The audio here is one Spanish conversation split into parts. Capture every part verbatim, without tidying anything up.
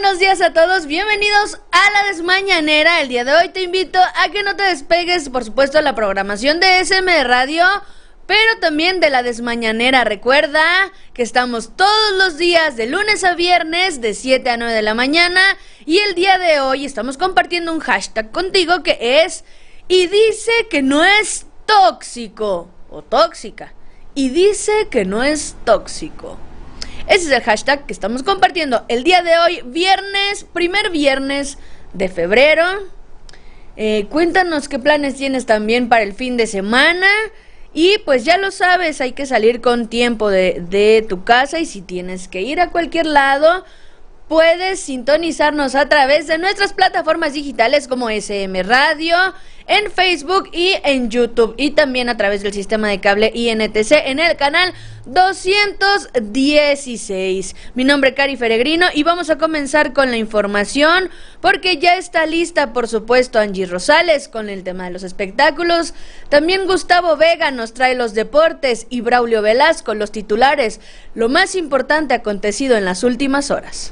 buenos días a todos, bienvenidos a La Desmañanera. El día de hoy te invito a que no te despegues, por supuesto, de la programación de S M Radio, pero también de La Desmañanera. Recuerda que estamos todos los días de lunes a viernes de siete a nueve de la mañana, y el día de hoy estamos compartiendo un hashtag contigo que es y dice que no es tóxico o tóxica, y dice que no es tóxico. Ese es el hashtag que estamos compartiendo el día de hoy, viernes, primer viernes de febrero. Eh, cuéntanos qué planes tienes también para el fin de semana. Y pues ya lo sabes, hay que salir con tiempo de, de tu casa, y si tienes que ir a cualquier lado, puedes sintonizarnos a través de nuestras plataformas digitales como S M Radio, en Facebook y en YouTube, y también a través del sistema de cable I N T C en el canal doscientos dieciséis. Mi nombre es Cari Feregrino y vamos a comenzar con la información, porque ya está lista, por supuesto, Angie Rosales con el tema de los espectáculos. También Gustavo Vega nos trae los deportes y Braulio Velasco los titulares, lo más importante acontecido en las últimas horas.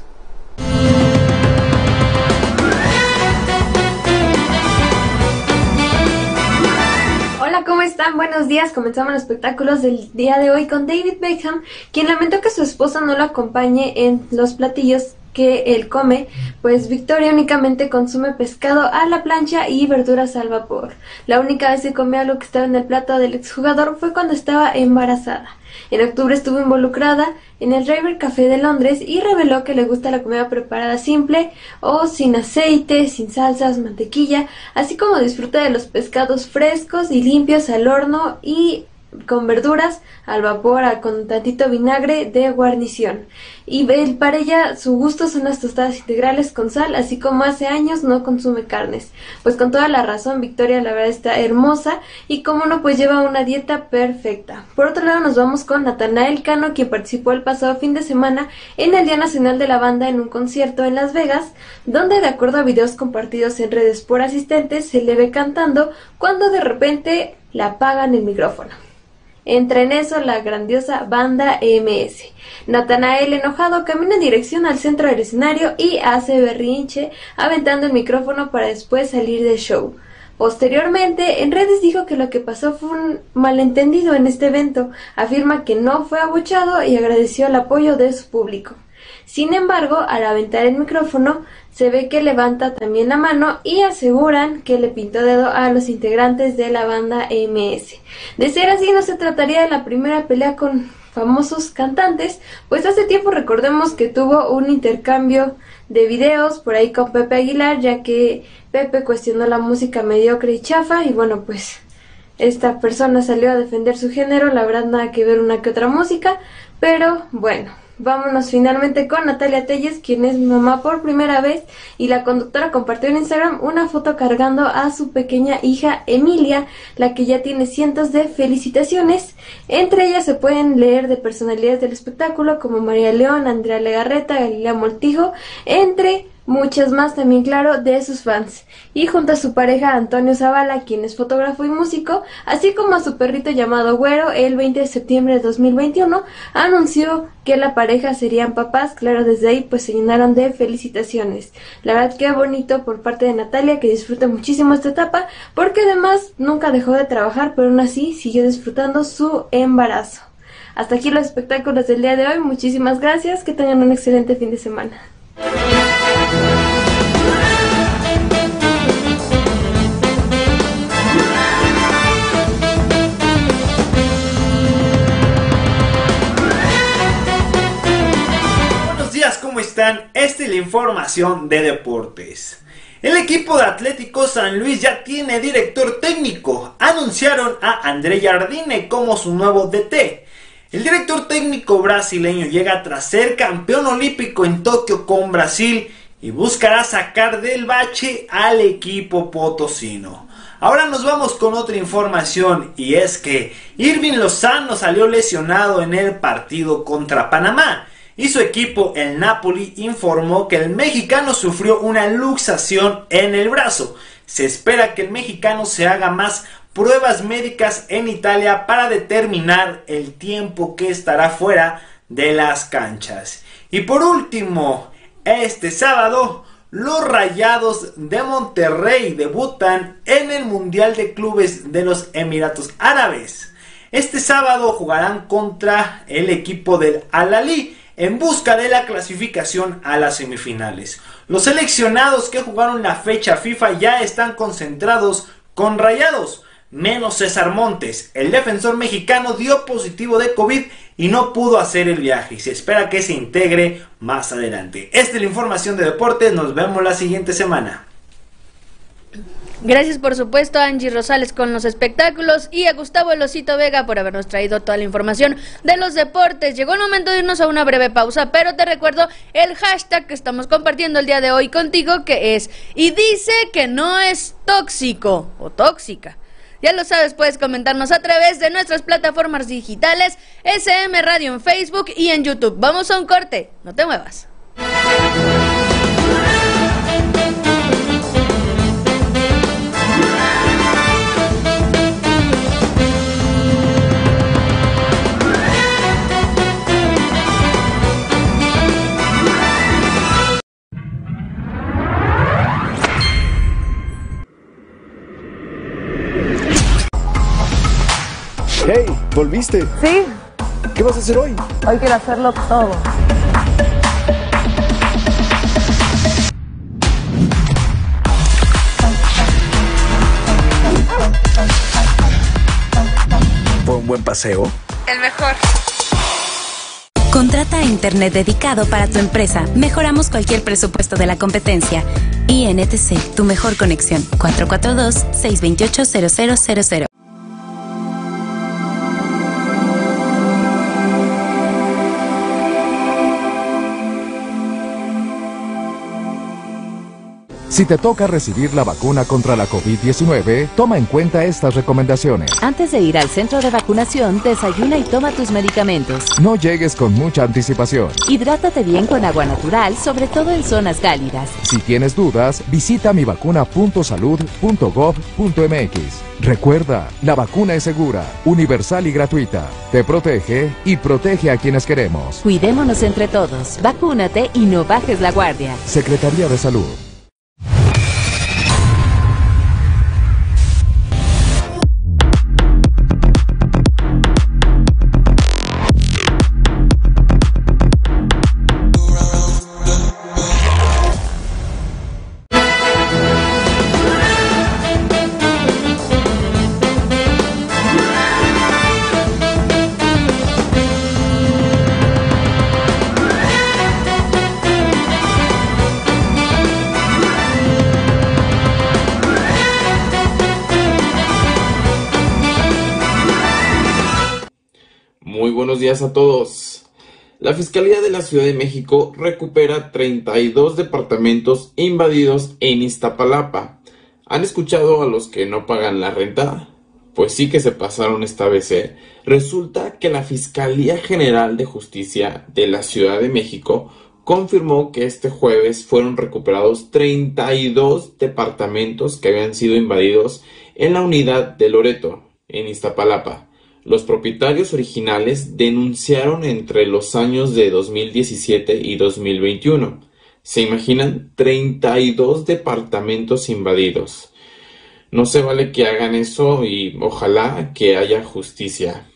Hola, ¿cómo están? Buenos días. Comenzamos los espectáculos del día de hoy con David Beckham, quien lamentó que su esposa no lo acompañe en los platillos que él come, pues Victoria únicamente consume pescado a la plancha y verduras al vapor. La única vez que comió algo que estaba en el plato del exjugador fue cuando estaba embarazada. En octubre estuvo involucrada en el River Café de Londres y reveló que le gusta la comida preparada simple o sin aceite, sin salsas, mantequilla, así como disfruta de los pescados frescos y limpios al horno y con verduras al vapor con tantito vinagre de guarnición. Y para ella su gusto son las tostadas integrales con sal, así como hace años no consume carnes. Pues con toda la razón, Victoria la verdad está hermosa y como no, pues lleva una dieta perfecta. Por otro lado nos vamos con Natanael Cano, quien participó el pasado fin de semana en el Día Nacional de la Banda en un concierto en Las Vegas, donde de acuerdo a videos compartidos en redes por asistentes se le ve cantando cuando de repente le apagan el micrófono. Entra en eso la grandiosa banda M S. Natanael, enojado, camina en dirección al centro del escenario y hace berrinche, aventando el micrófono para después salir del show. Posteriormente, en redes dijo que lo que pasó fue un malentendido en este evento. Afirma que no fue abuchado y agradeció el apoyo de su público. Sin embargo, al aventar el micrófono, se ve que levanta también la mano y aseguran que le pintó dedo a los integrantes de la banda M S. De ser así, no se trataría de la primera pelea con famosos cantantes, pues hace tiempo recordemos que tuvo un intercambio de videos por ahí con Pepe Aguilar, ya que Pepe cuestionó la música mediocre y chafa, y bueno, pues esta persona salió a defender su género. La verdad, nada que ver una que otra música, pero bueno. Vámonos finalmente con Natalia Telles, quien es mamá por primera vez, y la conductora compartió en Instagram una foto cargando a su pequeña hija Emilia, la que ya tiene cientos de felicitaciones. Entre ellas se pueden leer de personalidades del espectáculo como María León, Andrea Legarreta, Galilea Montijo, entre muchas más, también claro, de sus fans. Y junto a su pareja Antonio Zavala, quien es fotógrafo y músico, así como a su perrito llamado Güero, el veinte de septiembre de dos mil veintiuno anunció que la pareja serían papás. Claro, desde ahí pues se llenaron de felicitaciones. La verdad, que bonito por parte de Natalia, que disfruta muchísimo esta etapa, porque además nunca dejó de trabajar, pero aún así siguió disfrutando su embarazo. Hasta aquí los espectáculos del día de hoy. Muchísimas gracias, que tengan un excelente fin de semana. Buenos días, ¿cómo están? Esta es la información de deportes. El equipo de Atlético San Luis ya tiene director técnico. Anunciaron a André Jardine como su nuevo D T. El director técnico brasileño llega tras ser campeón olímpico en Tokio con Brasil y buscará sacar del bache al equipo potosino. Ahora nos vamos con otra información, y es que Irving Lozano salió lesionado en el partido contra Panamá y su equipo, el Napoli, informó que el mexicano sufrió una luxación en el brazo. Se espera que el mexicano se haga más pruebas médicas en Italia para determinar el tiempo que estará fuera de las canchas. Y por último, Este sábado, los Rayados de Monterrey debutan en el Mundial de Clubes de los Emiratos Árabes. Este sábado jugarán contra el equipo del Al-Ahly en busca de la clasificación a las semifinales. Los seleccionados que jugaron la fecha FIFA ya están concentrados con Rayados, menos César Montes. El defensor mexicano dio positivo de COVID y no pudo hacer el viaje y se espera que se integre más adelante. Esta es la información de deportes, nos vemos la siguiente semana. Gracias por supuesto a Angie Rosales con los espectáculos y a Gustavo Elosito Vega por habernos traído toda la información de los deportes. Llegó el momento de irnos a una breve pausa, pero te recuerdo el hashtag que estamos compartiendo el día de hoy contigo, que es y dice que no es tóxico o tóxica. Ya lo sabes, puedes comentarnos a través de nuestras plataformas digitales, S M Radio en Facebook y en YouTube. Vamos a un corte, no te muevas. Hey, ¿volviste? Sí. ¿Qué vas a hacer hoy? Hoy quiero hacerlo todo. ¿Fue un buen paseo? El mejor. Contrata internet dedicado para tu empresa. Mejoramos cualquier presupuesto de la competencia. I N T C, tu mejor conexión. cuatro cuatro dos, seis dos ocho, cero cero cero cero. Si te toca recibir la vacuna contra la COVID diecinueve, toma en cuenta estas recomendaciones. Antes de ir al centro de vacunación, desayuna y toma tus medicamentos. No llegues con mucha anticipación. Hidrátate bien con agua natural, sobre todo en zonas cálidas. Si tienes dudas, visita mivacuna punto salud punto gov punto m x. Recuerda, la vacuna es segura, universal y gratuita. Te protege y protege a quienes queremos. Cuidémonos entre todos. Vacúnate y no bajes la guardia. Secretaría de Salud. Muy buenos días a todos. La Fiscalía de la Ciudad de México recupera treinta y dos departamentos invadidos en Iztapalapa. ¿Han escuchado a los que no pagan la renta? Pues sí que se pasaron esta vez, ¿eh? Resulta que la Fiscalía General de Justicia de la Ciudad de México confirmó que este jueves fueron recuperados treinta y dos departamentos que habían sido invadidos en la unidad de Loreto, en Iztapalapa. Los propietarios originales denunciaron entre los años de dos mil diecisiete y dos mil veintiuno. ¿Se imaginan? treinta y dos departamentos invadidos. No se vale que hagan eso y ojalá que haya justicia.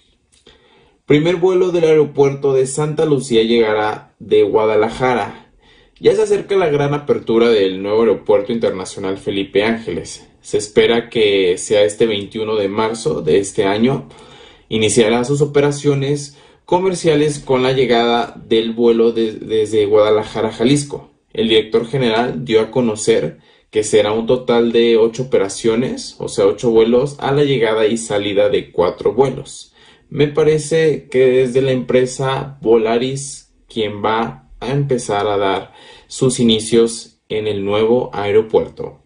Primer vuelo del aeropuerto de Santa Lucía llegará de Guadalajara. Ya se acerca la gran apertura del nuevo aeropuerto internacional Felipe Ángeles. Se espera que sea este veintiuno de marzo de este año. Iniciará sus operaciones comerciales con la llegada del vuelo de, desde Guadalajara, Jalisco. El director general dio a conocer que será un total de ocho operaciones, o sea, ocho vuelos a la llegada y salida de cuatro vuelos. Me parece que es de la empresa Volaris quien va a empezar a dar sus inicios en el nuevo aeropuerto.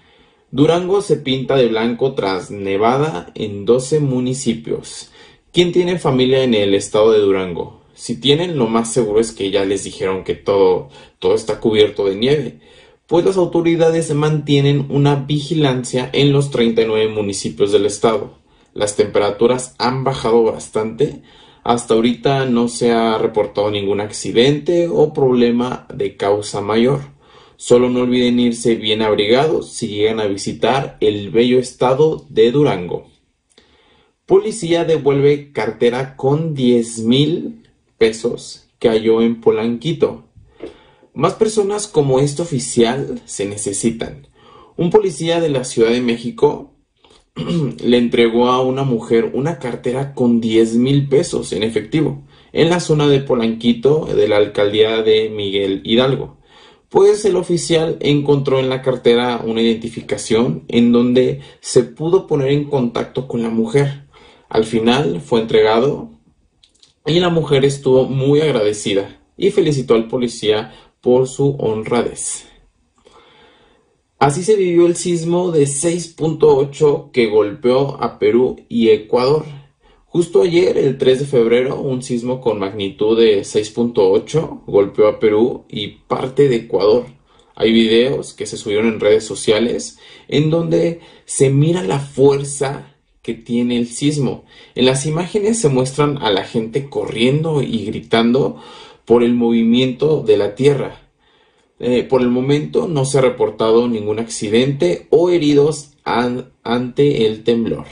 Durango se pinta de blanco tras nevada en doce municipios. ¿Quién tiene familia en el estado de Durango? Si tienen, lo más seguro es que ya les dijeron que todo, todo está cubierto de nieve, pues las autoridades mantienen una vigilancia en los treinta y nueve municipios del estado. Las temperaturas han bajado bastante, Hasta ahorita no se ha reportado ningún accidente o problema de causa mayor. Solo no olviden irse bien abrigados si llegan a visitar el bello estado de Durango. Policía devuelve cartera con diez mil pesos que halló en Polanquito. Más personas como este oficial se necesitan. Un policía de la Ciudad de México le entregó a una mujer una cartera con diez mil pesos en efectivo en la zona de Polanquito de la alcaldía de Miguel Hidalgo. Pues el oficial encontró en la cartera una identificación en donde se pudo poner en contacto con la mujer. Al final fue entregado y la mujer estuvo muy agradecida y felicitó al policía por su honradez. Así se vivió el sismo de seis punto ocho que golpeó a Perú y Ecuador. Justo ayer, el tres de febrero, un sismo con magnitud de seis punto ocho golpeó a Perú y parte de Ecuador. Hay videos que se subieron en redes sociales en donde se mira la fuerza que tiene el sismo. En las imágenes se muestran a la gente corriendo y gritando por el movimiento de la tierra. Eh, por el momento no se ha reportado ningún accidente o heridos an- ante el temblor.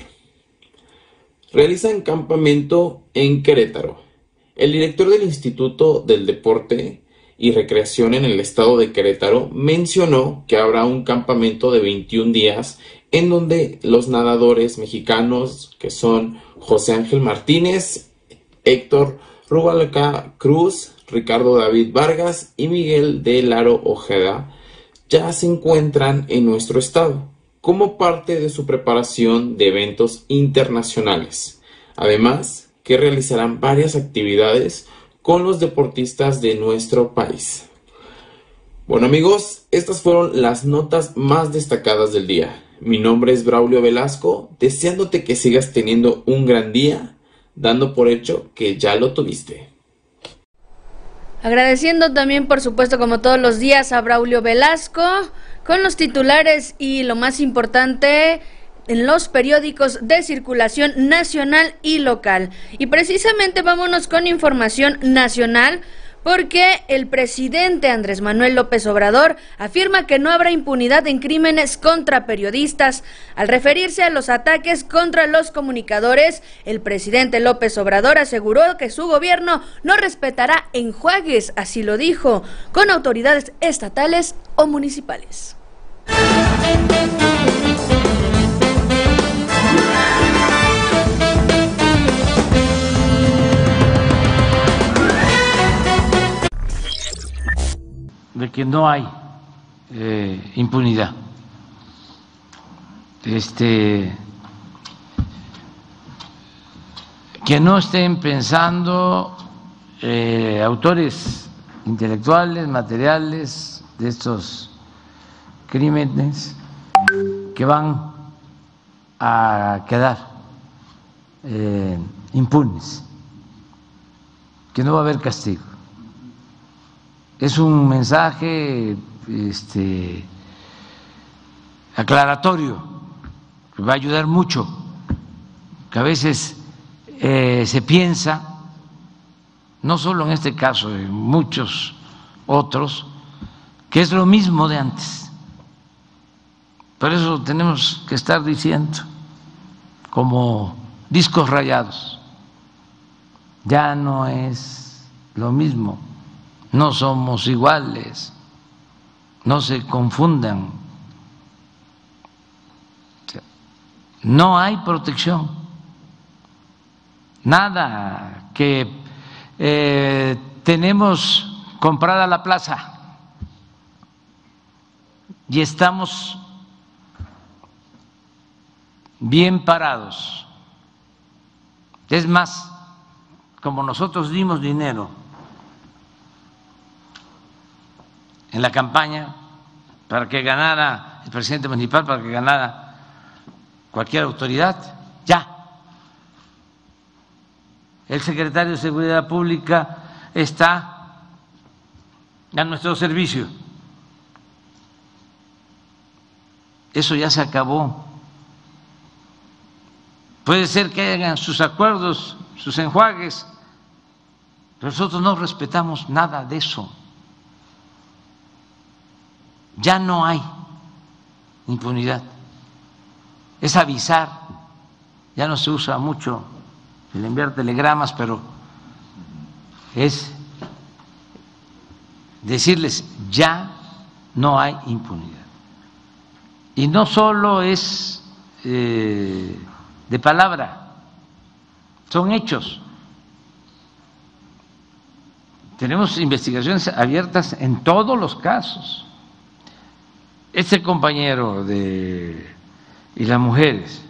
Realizan campamento en Querétaro. El director del Instituto del Deporte y Recreación en el estado de Querétaro mencionó que habrá un campamento de veintiún días en donde los nadadores mexicanos, que son José Ángel Martínez, Héctor Rubalcaba Cruz, Ricardo David Vargas y Miguel del Aro Ojeda, ya se encuentran en nuestro estado como parte de su preparación de eventos internacionales. Además, que realizarán varias actividades con los deportistas de nuestro país. Bueno amigos, estas fueron las notas más destacadas del día. Mi nombre es Braulio Velasco, deseándote que sigas teniendo un gran día, dando por hecho que ya lo tuviste. Agradeciendo también, por supuesto, como todos los días, a Braulio Velasco con los titulares y lo más importante en los periódicos de circulación nacional y local. Y precisamente vámonos con información nacional, porque el presidente Andrés Manuel López Obrador afirma que no habrá impunidad en crímenes contra periodistas. Al referirse a los ataques contra los comunicadores, el presidente López Obrador aseguró que su gobierno no respetará enjuagues, así lo dijo, con autoridades estatales o municipales. De que no hay eh, impunidad. Este, que no estén pensando eh, autores intelectuales, materiales de estos crímenes que van a quedar eh, impunes, que no va a haber castigo. Es un mensaje este, aclaratorio que va a ayudar mucho, que a veces eh, se piensa, no solo en este caso, en muchos otros, que es lo mismo de antes. Por eso tenemos que estar diciendo, como discos rayados, ya no es lo mismo. No somos iguales, no se confundan. No hay protección, nada que eh, tenemos comprada la plaza y estamos bien parados. Es más, como nosotros dimos dinero en la campaña para que ganara el presidente municipal, para que ganara cualquier autoridad, ya. El secretario de Seguridad Pública está a nuestro servicio. Eso ya se acabó. Puede ser que hagan sus acuerdos, sus enjuagues, Nosotros no respetamos nada de eso. Ya no hay impunidad. Es avisar. Ya no se usa mucho el enviar telegramas, pero es decirles, ya no hay impunidad. Y no solo es eh, de palabra, son hechos. Tenemos investigaciones abiertas en todos los casos. Este compañero de y las mujeres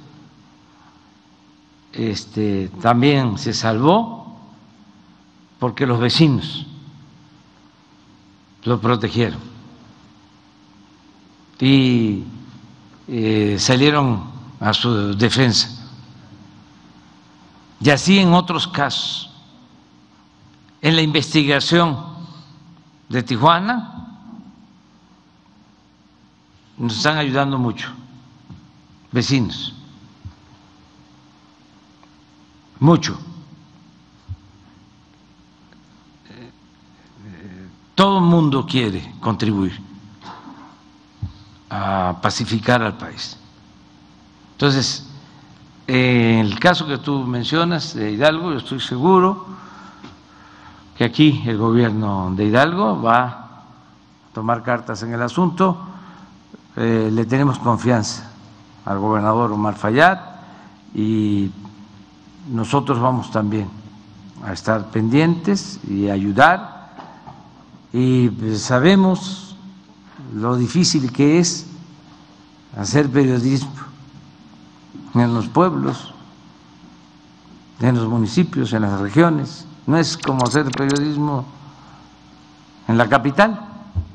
este, también se salvó porque los vecinos lo protegieron y eh, salieron a su defensa. Y así en otros casos. En la investigación de Tijuana nos están ayudando mucho, vecinos, mucho. Todo el mundo quiere contribuir a pacificar al país. Entonces, en el caso que tú mencionas de Hidalgo, yo estoy seguro que aquí el gobierno de Hidalgo va a tomar cartas en el asunto. Eh, le tenemos confianza al gobernador Omar Fayad y nosotros vamos también a estar pendientes y ayudar. Y pues, sabemos lo difícil que es hacer periodismo en los pueblos, en los municipios, en las regiones. No es como hacer periodismo en la capital.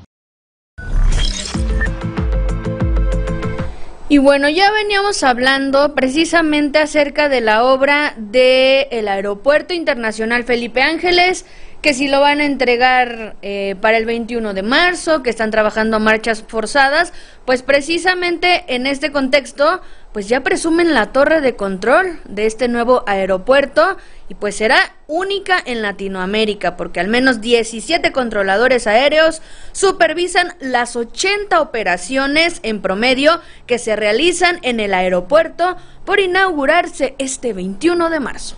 Y bueno, ya veníamos hablando precisamente acerca de la obra del Aeropuerto Internacional Felipe Ángeles, que si lo van a entregar eh, para el veintiuno de marzo, que están trabajando a marchas forzadas, pues precisamente en este contexto, pues ya presumen la torre de control de este nuevo aeropuerto y pues será única en Latinoamérica, porque al menos diecisiete controladores aéreos supervisan las ochenta operaciones en promedio que se realizan en el aeropuerto por inaugurarse este veintiuno de marzo.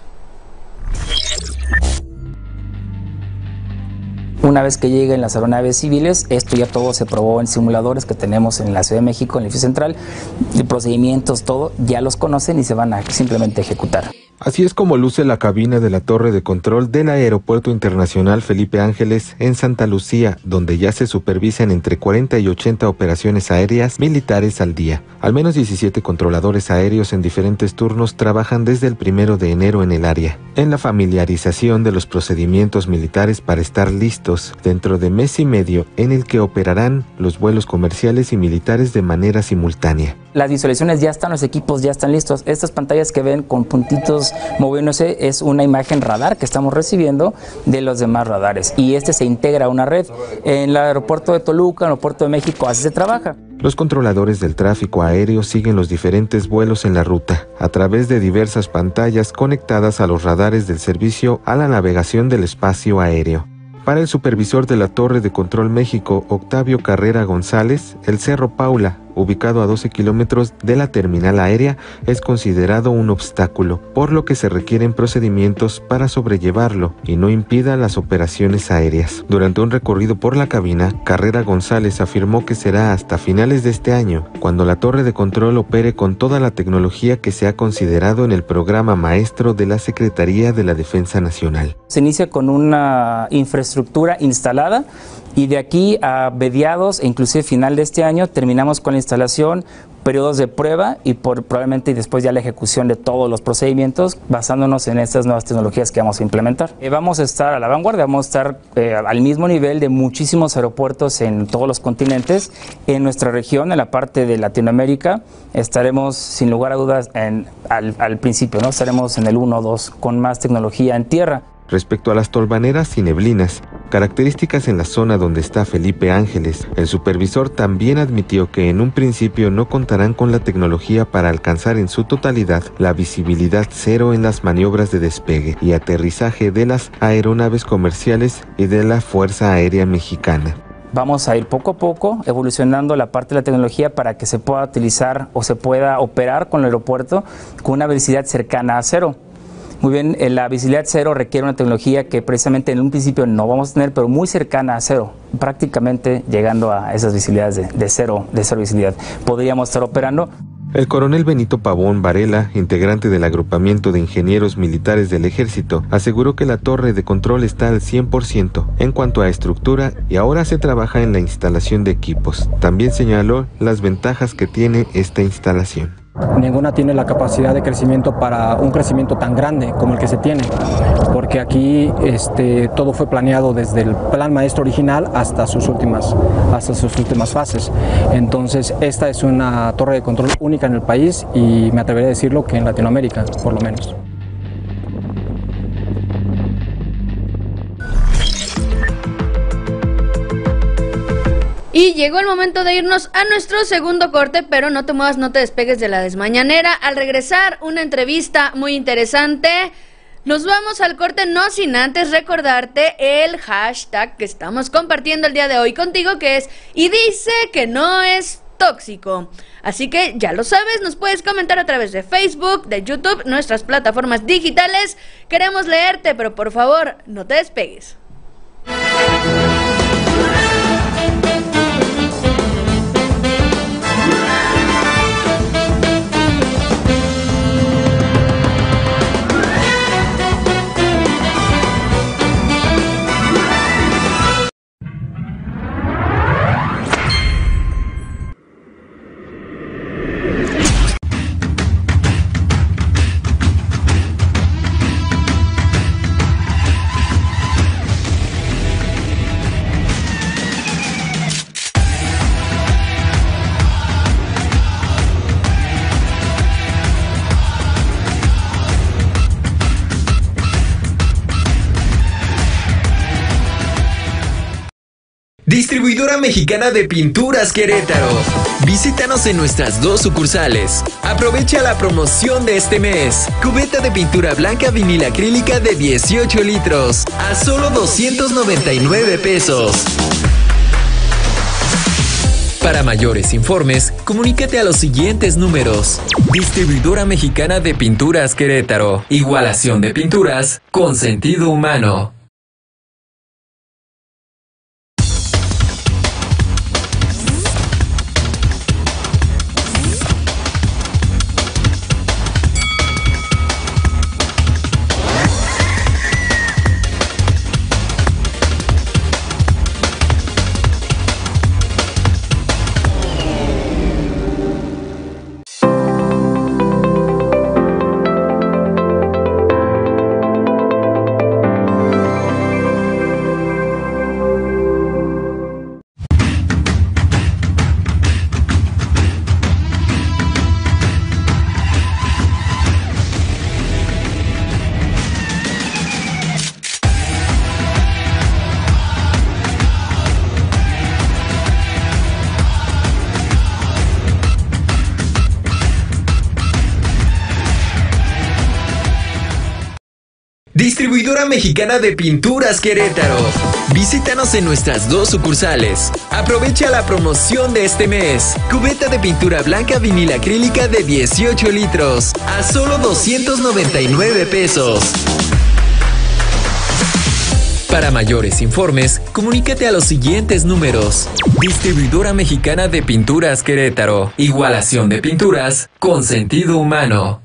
Una vez que lleguen las aeronaves civiles, esto ya todo se probó en simuladores que tenemos en la Ciudad de México, en el edificio central, y procedimientos, todo, ya los conocen y se van a simplemente ejecutar. Así es como luce la cabina de la torre de control del Aeropuerto Internacional Felipe Ángeles en Santa Lucía, donde ya se supervisan entre cuarenta y ochenta operaciones aéreas militares al día. Al menos diecisiete controladores aéreos en diferentes turnos trabajan desde el primero de enero en el área, en la familiarización de los procedimientos militares para estar listos dentro de mes y medio en el que operarán los vuelos comerciales y militares de manera simultánea. Las visualizaciones ya están, los equipos ya están listos. Estas pantallas que ven con puntitos moviéndose es una imagen radar que estamos recibiendo de los demás radares y este se integra a una red. En el aeropuerto de Toluca, en el aeropuerto de México, así se trabaja. Los controladores del tráfico aéreo siguen los diferentes vuelos en la ruta a través de diversas pantallas conectadas a los radares del servicio a la navegación del espacio aéreo. Para el supervisor de la Torre de Control México, Octavio Carrera González, el Cerro Paula, ubicado a doce kilómetros de la terminal aérea, es considerado un obstáculo, por lo que se requieren procedimientos para sobrellevarlo y no impida las operaciones aéreas. Durante un recorrido por la cabina, Carrera González afirmó que será hasta finales de este año, cuando la torre de control opere con toda la tecnología que se ha considerado en el programa maestro de la Secretaría de la Defensa Nacional. Se inicia con una infraestructura instalada y de aquí a mediados e inclusive final de este año terminamos con la instalación, periodos de prueba y por, probablemente después ya la ejecución de todos los procedimientos basándonos en estas nuevas tecnologías que vamos a implementar. Eh, vamos a estar a la vanguardia, vamos a estar eh, al mismo nivel de muchísimos aeropuertos en todos los continentes. En nuestra región, en la parte de Latinoamérica, estaremos sin lugar a dudas en, al, al principio, ¿no? Estaremos en el uno o dos con más tecnología en tierra. Respecto a las tolvaneras y neblinas, características en la zona donde está Felipe Ángeles. El supervisor también admitió que en un principio no contarán con la tecnología para alcanzar en su totalidad la visibilidad cero en las maniobras de despegue y aterrizaje de las aeronaves comerciales y de la Fuerza Aérea Mexicana. Vamos a ir poco a poco evolucionando la parte de la tecnología para que se pueda utilizar o se pueda operar con el aeropuerto con una visibilidad cercana a cero. Muy bien, la visibilidad cero requiere una tecnología que precisamente en un principio no vamos a tener, pero muy cercana a cero, prácticamente llegando a esas visibilidades de, de cero, de cero visibilidad. Podríamos estar operando. El coronel Benito Pavón Varela, integrante del agrupamiento de ingenieros militares del ejército, aseguró que la torre de control está al cien por ciento en cuanto a estructura y ahora se trabaja en la instalación de equipos. También señaló las ventajas que tiene esta instalación. Ninguna tiene la capacidad de crecimiento para un crecimiento tan grande como el que se tiene, porque aquí este, todo fue planeado desde el plan maestro original hasta sus últimas, hasta sus últimas fases. Entonces, esta es una torre de control única en el país y me atrevería a decirlo que en Latinoamérica, por lo menos. Y llegó el momento de irnos a nuestro segundo corte, pero no te muevas, no te despegues de la desmañanera. Al regresar, una entrevista muy interesante. Nos vamos al corte, no sin antes recordarte el hashtag que estamos compartiendo el día de hoy contigo, que es y dice que no es tóxico. Así que ya lo sabes, nos puedes comentar a través de Facebook, de YouTube, nuestras plataformas digitales. Queremos leerte, pero por favor, no te despegues. Distribuidora Mexicana de Pinturas Querétaro. Visítanos en nuestras dos sucursales. Aprovecha la promoción de este mes. Cubeta de pintura blanca vinil acrílica de dieciocho litros a solo doscientos noventa y nueve pesos. Para mayores informes, comunícate a los siguientes números. Distribuidora Mexicana de Pinturas Querétaro. Igualación de pinturas con sentido humano. Distribuidora Mexicana de Pinturas Querétaro. Visítanos en nuestras dos sucursales. Aprovecha la promoción de este mes. Cubeta de pintura blanca vinil acrílica de dieciocho litros a solo doscientos noventa y nueve pesos. Para mayores informes, comunícate a los siguientes números. Distribuidora Mexicana de Pinturas Querétaro. Igualación de pinturas con sentido humano.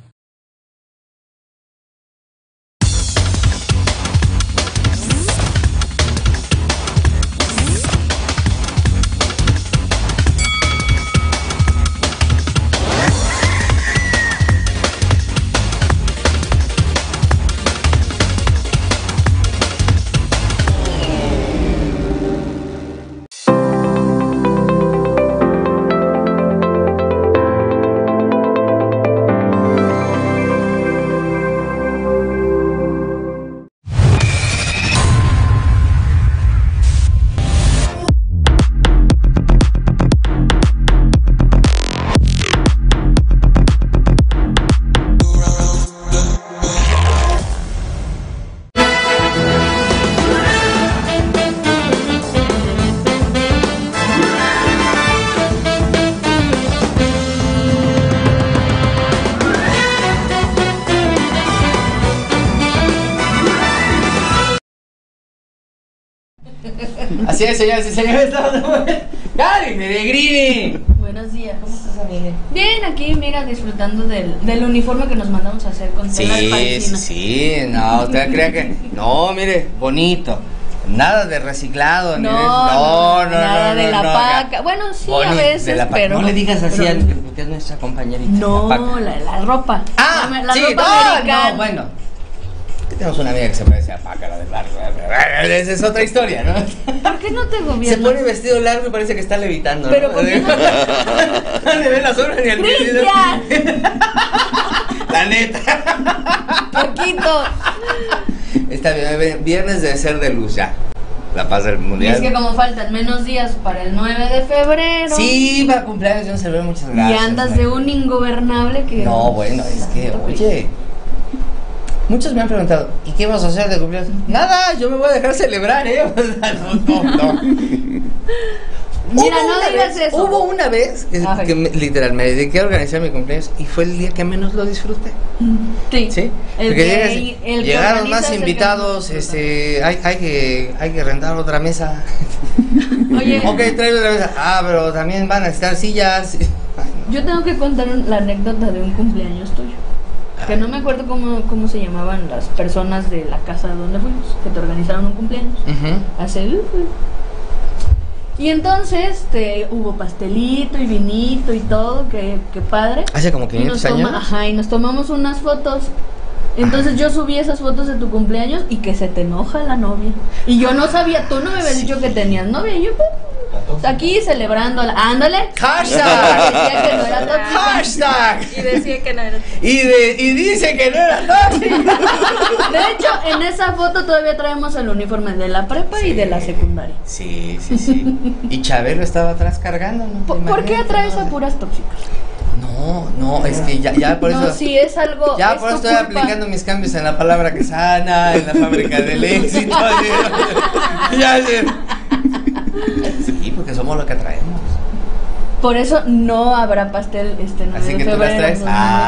Así es, señores y señores. ¡Gaby Peregrini! Buenos días, ¿cómo estás, amiga? Bien, aquí, mira, disfrutando del, del uniforme que nos mandamos a hacer con tela de Sí, sí, parisina. sí. No, usted crea que. No, mire, bonito. Nada de reciclado, ni No, de. no, no, nada no, de no, la no, paca. Bueno, sí, Boni- a de veces, la paca. pero... No le digas así pero- a porque es nuestra compañerita. No, la paca. la, la ropa. Ah, la, la sí, ropa no, americana. no, bueno. Que tenemos una amiga que se parece a Paca, la del barrio. Esa es otra historia, ¿no? ¿Por qué no te Se gobiernas? pone vestido largo y parece que está levitando. Pero ¿no? ¿por qué no No le ve las sombras ni al vestido. ¡Cristian! La neta. Poquito. Está bien, viernes de ser de luz ya. La paz del Y mundial. es que como faltan menos días para el nueve de febrero. Sí, para cumpleaños, yo celebro, muchas Y gracias. andas de un ingobernable que... No, bueno, es que, oye. Muchos me han preguntado, ¿y qué vas a hacer de cumpleaños? Nada, yo me voy a dejar celebrar, ¿eh? O sea, no, no, no. Mira, Hubo no una digas vez- eso. Hubo una vez que, Ay. que me- literal me dediqué a organizar mi cumpleaños y fue el día que menos lo disfruté. Sí. ¿Sí? El Porque que- llegas- el que llegaron organiza más es el que invitados, menos este, hay, hay que hay que rentar otra mesa. Oye. Ok, traigo otra mesa. Ah, pero también van a estar sillas. Yo tengo que contar un- la anécdota de un cumpleaños tuyo. Que no me acuerdo cómo, cómo se llamaban las personas de la casa donde fuimos, que te organizaron un cumpleaños. Ujú. Hace... Y entonces te, hubo pastelito y vinito y todo, que, que padre. Hace como Y quinientos nos toma- años. Ajá, y nos tomamos unas fotos. Entonces yo subí esas fotos de tu cumpleaños y que se te enoja la novia. Y yo no sabía, tú no me habías dicho que tenías novia. Y yo, pues, aquí celebrando. Ándale. Hashtag. Y decía que no era tóxica. Hashtag. Y decía que no era. Y, de, y dice que no era tóxica. De hecho, en esa foto todavía traemos el uniforme de la prepa y de la secundaria. Sí, sí, sí. Y Chabelo estaba atrás cargando, ¿no? ¿Por, ¿por qué atraes a puras tóxicas? No, no, es que ya, ya por eso. No, sí, es algo. Ya es por eso tu estoy culpa. aplicando mis cambios en la palabra que sana, en la fábrica del éxito. así, ya, sí. Sí, porque somos lo que traemos. Por eso no habrá pastel este nueve Así de que tú las febrero. traes. No,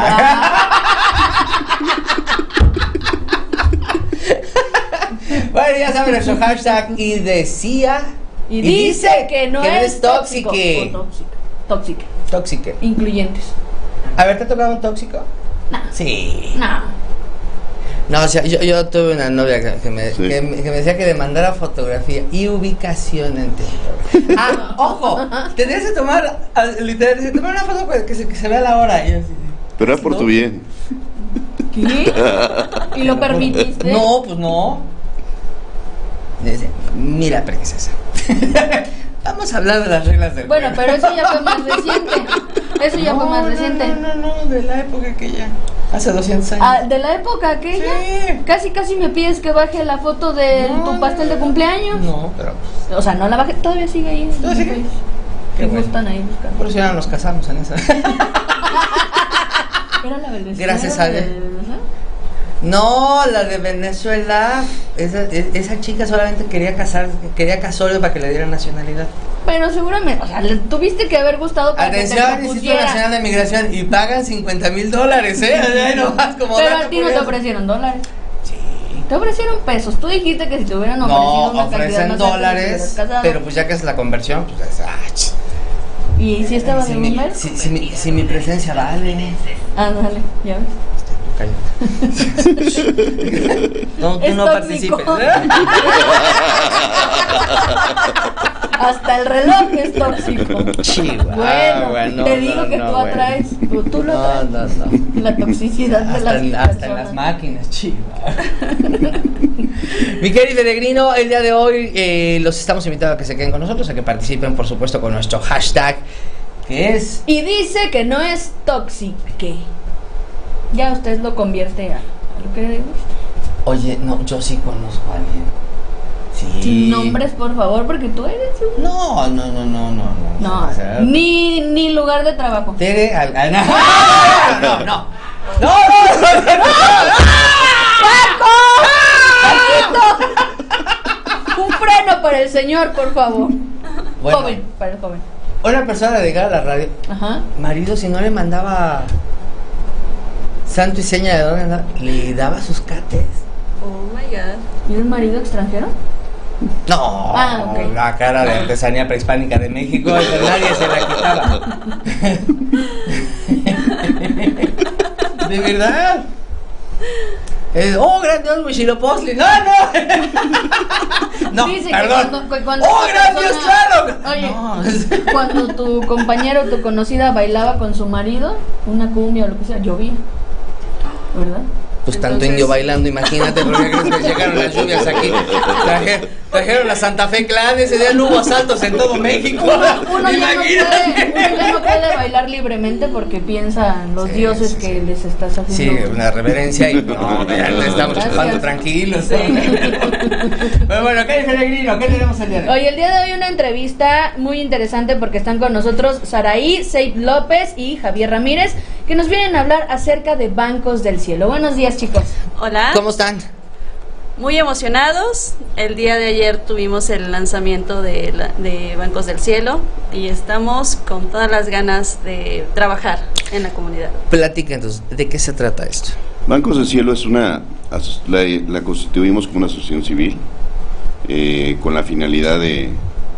Bueno, ya saben nuestro hashtag y decía. Y, dice que no que es tóxico. tóxique. O tóxica. Tóxica. Tóxique. Incluyentes. A ver, ¿te ha tocado un tóxico? No. Sí. No. No, o sea, yo, yo tuve una novia que, que, me, Sí. que, me- que me decía que le mandara fotografía y ubicación en Tinder. Ah, ojo, tendrías que tomar, ah, literal, dice, tomar una foto pues, que se, que se vea la hora. Y yo así, Pero es por tu bien. ¿Qué? ¿Y lo permitiste? no, pues no. Dice, mira, princesa. Vamos a hablar de las reglas del Bueno, juego. pero eso ya fue más reciente. Eso ya fue No, más no, reciente. No, no, no, de la época que ya. Hace doscientos años. Ah, de la época aquella. Sí. Casi, casi me pides que baje la foto de No, tu pastel de cumpleaños. No, pero. O sea, no la bajé, todavía sigue ahí. ¿Todavía sigue? Qué Que bueno. gustan ahí buscando. Por eso ya nos casamos en esa. Era la Venezuela. Gracias a Dios. No, la de Venezuela, esa, e- esa chica solamente quería casar, quería casorio para que le dieran nacionalidad. Pero seguramente, o sea, le tuviste que haber gustado para Atención, que te Instituto propusiera. Nacional de Migración, y pagan cincuenta mil dólares, ¿eh? Ahí nomás, como Pero dato a ti no te curioso. ofrecieron dólares. Sí. Te ofrecieron pesos. Tú dijiste que si te hubieran ofrecido No, una cantidad ofrecen más alta, te dólares, hubieras casado. pero pues ya que es la conversión, pues es, ah, ch- ¿Y si estaba si, de mi, Bloomberg? si, si mi, si mi presencia vale. Ah, dale, ya ves. Cállate. No, tú Es no tóxico. participes. Hasta el reloj es tóxico. Chihuahua, Bueno, no, te digo no, que no, tú bueno. atraes, tú, tú lo No, atraes. no, no. La toxicidad de Hasta, las en, hasta en personas. las máquinas, chiva. Mi querido Peregrino, el día de hoy eh, los estamos invitando a que se queden con nosotros, a que participen, por supuesto, con nuestro hashtag, que es... Y dice que no es tóxique. Ya usted lo convierte a, a lo que le gusta. Oye, no, yo sí conozco a alguien. Sí. Sin nombres, por favor, porque tú eres un... No, no, no, no, no, no. No, O sea, ni, ni lugar de trabajo. Tere, al, al- no, no, no, no, no, no, no, no, ¡Paco! Un freno para el señor, por favor. Bueno. Joven, para el joven. Una persona dedicada a la radio, Ajá. marido, si no le mandaba santo y seña de dónde andaba, le daba sus cates. Oh my god. ¿Y un marido extranjero? No, Ah, ok. la cara de artesanía prehispánica de México, esa nadie se la quitaba. ¿De verdad? Eh, oh, gran Dios, Huitzilopochtli. No, no. No, Dice que perdón. cuando- que cuando Oh, esta gran persona- Dios, claro. Oye, No. cuando tu compañero o tu conocida bailaba con su marido, una cumbia o lo que sea, llovía, ¿verdad? Pues tanto Entonces- indio bailando, imagínate, porque crees que llegaron las lluvias aquí. Traje- trajeron la Santa Fe Clan, ese día no hubo asaltos en todo México. Uno, uno ya no Imagínate. puede, uno ya no puede bailar libremente porque piensa en los Sí, dioses sí, que les estás Sí, haciendo. una reverencia y no, ya le estamos Gracias. chupando tranquilos. Pero bueno, ¿qué dice Negrino? ¿Qué tenemos el día de hoy? Hoy, el día de hoy, una entrevista muy interesante porque están con nosotros Saraí, Seif López y Javier Ramírez, que nos vienen a hablar acerca de Bancos del Cielo. Buenos días, chicos. Hola. ¿Cómo están? Muy emocionados. El día de ayer tuvimos el lanzamiento de, la- de Bancos del Cielo y estamos con todas las ganas de trabajar en la comunidad. Platica entonces, ¿de qué se trata esto? Bancos del Cielo es una, aso- la, la constituimos como una asociación civil eh, con la finalidad de,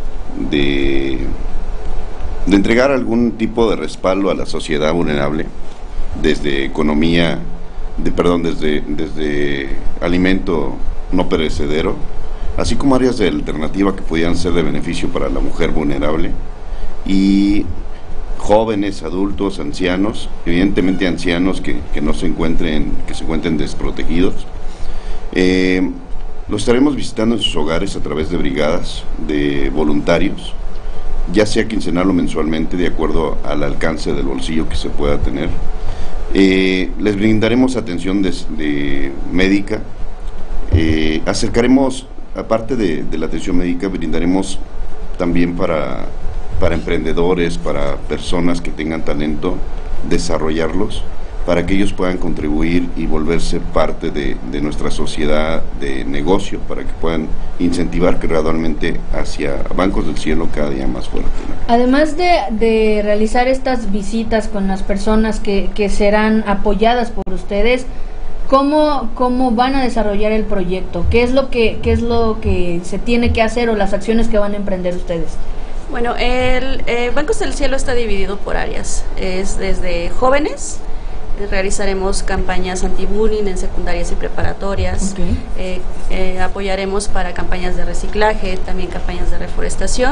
de, de entregar algún tipo de respaldo a la sociedad vulnerable, desde economía, de, perdón, desde, desde alimento no perecedero, así como áreas de alternativa que podían ser de beneficio para la mujer vulnerable y jóvenes, adultos, ancianos, evidentemente ancianos que, que no se encuentren, que se encuentren desprotegidos. Eh, los estaremos visitando en sus hogares a través de brigadas de voluntarios, ya sea quincenal o mensualmente, de acuerdo al alcance del bolsillo que se pueda tener. Eh, les brindaremos atención de, de médica, eh, acercaremos, aparte de, de la atención médica, brindaremos también para, para emprendedores, para personas que tengan talento, desarrollarlos, para que ellos puedan contribuir y volverse parte de, de nuestra sociedad de negocio, para que puedan incentivar gradualmente hacia Bancos del Cielo cada día más fuerte, ¿no? Además de, de realizar estas visitas con las personas que, que serán apoyadas por ustedes, ¿cómo, ¿cómo van a desarrollar el proyecto? ¿Qué es lo que, qué es lo que se tiene que hacer o las acciones que van a emprender ustedes? Bueno, el eh, Bancos del Cielo está dividido por áreas. Es desde jóvenes. Realizaremos campañas anti-bullying en secundarias y preparatorias. Okay. Eh, eh, apoyaremos para campañas de reciclaje, también campañas de reforestación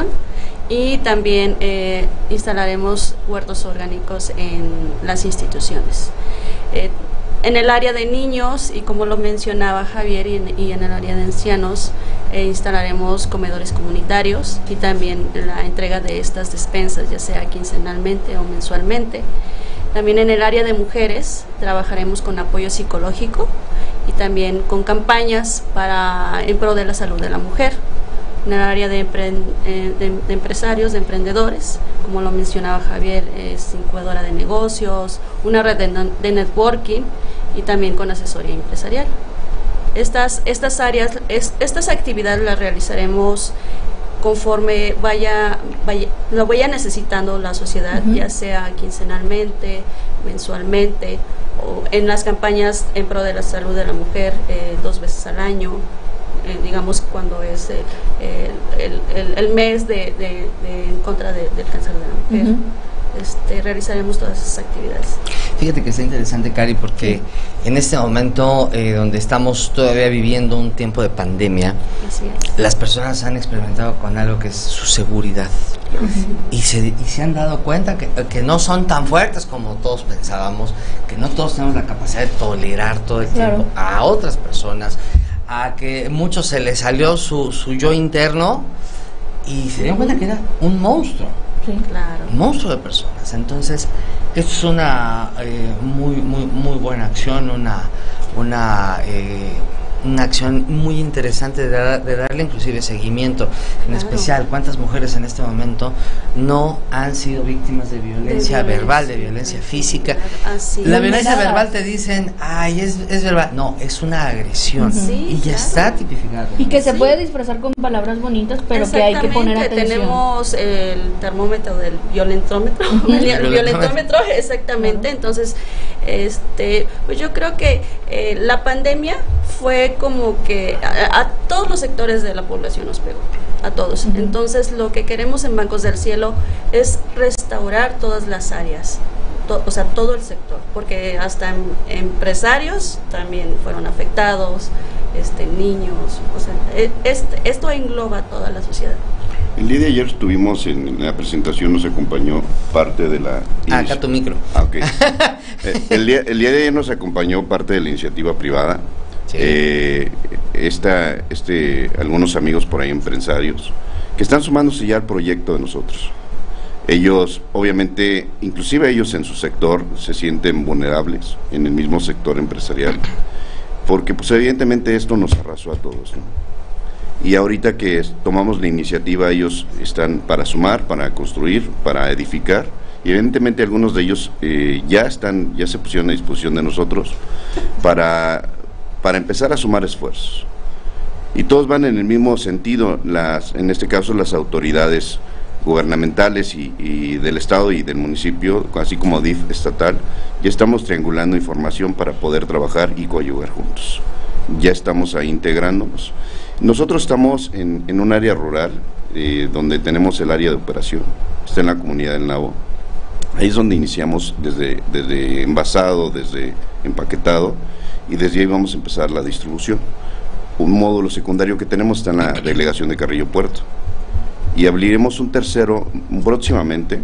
y también eh, instalaremos huertos orgánicos en las instituciones. Eh, en el área de niños, y como lo mencionaba Javier, y en, y en el área de ancianos, eh, instalaremos comedores comunitarios y también la entrega de estas despensas, ya sea quincenalmente o mensualmente. También en el área de mujeres trabajaremos con apoyo psicológico y también con campañas para en pro de la salud de la mujer. En el área de, empre, eh, de, de empresarios, de emprendedores, como lo mencionaba Javier, es incubadora de negocios, una red de, de networking y también con asesoría empresarial. Estas, estas áreas, es, estas actividades las realizaremos conforme vaya, vaya lo vaya necesitando la sociedad, uh-huh. ya sea quincenalmente, mensualmente o en las campañas en pro de la salud de la mujer eh, dos veces al año, eh, digamos cuando es eh, el, el, el mes de, de, de en contra de, del cáncer de la mujer. Uh-huh. Este, realizaremos todas esas actividades. Fíjate que está interesante, Cari, porque sí. en este momento eh, donde estamos todavía viviendo un tiempo de pandemia, así es, las personas han experimentado con algo que es su seguridad. Uh-huh. y, se, y se han dado cuenta que, que no son tan fuertes como todos pensábamos, que no todos tenemos la capacidad de tolerar todo el claro. tiempo a otras personas, a que muchos se les salió su, su yo interno y se dieron cuenta que era un monstruo. Sí. Claro. Un monstruo de personas. Entonces, esto es una eh, muy, muy, muy buena acción, una, una, eh, una acción muy interesante de, dar, de darle inclusive seguimiento. En claro. especial, ¿cuántas mujeres en este momento no han sido víctimas de violencia, de violencia verbal, de violencia física? Así. La violencia verbal te dicen, ay, es, es verbal. No, es una agresión. Uh-huh. Sí, y ya claro. está tipificado. Y que se sí. puede disfrazar con palabras bonitas, pero que hay que poner atención. Tenemos el termómetro del violentómetro, uh-huh. el, el violentómetro, exactamente. Uh-huh. Entonces, este, pues yo creo que eh, la pandemia fue fue como que a, a todos los sectores de la población nos pegó, a todos. Uh-huh. Entonces lo que queremos en Bancos del Cielo es restaurar todas las áreas, to, o sea, todo el sector, porque hasta em, empresarios también fueron afectados, este, niños, o sea, este, esto engloba a toda la sociedad. El día de ayer estuvimos en la presentación, nos acompañó parte de la... Ah, acá tu micro. Ah, ok. el, día, el día de ayer nos acompañó parte de la iniciativa privada. Sí. Eh, esta, este, algunos amigos por ahí, empresarios, que están sumándose ya al proyecto de nosotros. Ellos, obviamente, inclusive ellos en su sector se sienten vulnerables, en el mismo sector empresarial, porque pues evidentemente esto nos arrasó a todos, ¿no? Y ahorita que tomamos la iniciativa, ellos están para sumar, para construir, para edificar, y evidentemente algunos de ellos eh, ya están, ya se pusieron a disposición de nosotros para, para empezar a sumar esfuerzos. Y todos van en el mismo sentido, las, en este caso las autoridades gubernamentales y, y del Estado y del municipio, así como D I F estatal, ya estamos triangulando información para poder trabajar y coadyuvar juntos. Ya estamos ahí integrándonos. Nosotros estamos en, en un área rural, eh, donde tenemos el área de operación, está en la comunidad del Nabo. Ahí es donde iniciamos desde, desde envasado, desde empaquetado, y desde ahí vamos a empezar la distribución. Un módulo secundario que tenemos está en la delegación de Carrillo Puerto, y abriremos un tercero próximamente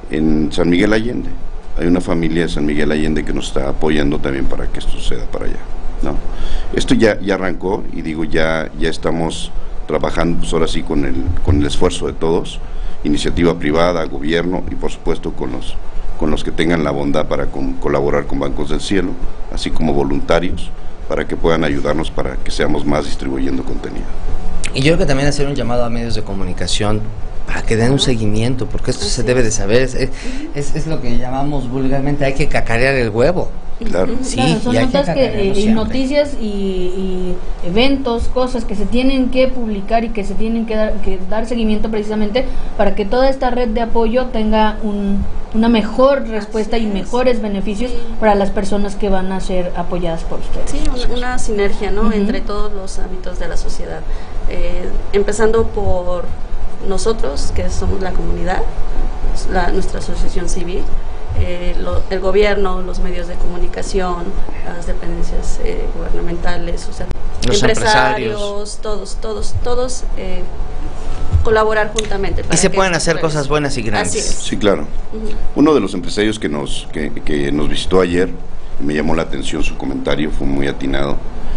en San Miguel Allende. Hay una familia de San Miguel Allende que nos está apoyando también para que esto suceda para allá, ¿no? Esto ya, ya arrancó, y digo, ya, ya estamos trabajando pues ahora sí con el, con el esfuerzo de todos, iniciativa privada, gobierno y por supuesto con los, con los que tengan la bondad para con, colaborar con Bancos del Cielo, así como voluntarios, para que puedan ayudarnos para que seamos más distribuyendo contenido. Y yo creo que también hacer un llamado a medios de comunicación para que den un seguimiento, porque esto se debe de saber, es, es, es lo que llamamos vulgarmente, hay que cacarear el huevo. Claro. Sí, claro, son y hay notas que que, eh, y noticias y, y eventos, cosas que se tienen que publicar y que se tienen que dar, que dar seguimiento precisamente para que toda esta red de apoyo tenga un, una mejor respuesta y mejores beneficios para las personas que van a ser apoyadas por ustedes. Sí, una, una sinergia, ¿no? Uh-huh. Entre todos los ámbitos de la sociedad, eh, empezando por nosotros, que somos la comunidad, la, nuestra asociación civil, eh, lo, el gobierno, los medios de comunicación, las dependencias eh, gubernamentales, o sea, los empresarios, empresarios, todos, todos, todos eh, colaborar juntamente. Y se pueden hacer cosas buenas y grandes. Así es. Sí, claro. Uh-huh. Uno de los empresarios que nos, que, que nos visitó ayer, me llamó la atención su comentario, fue muy atinado.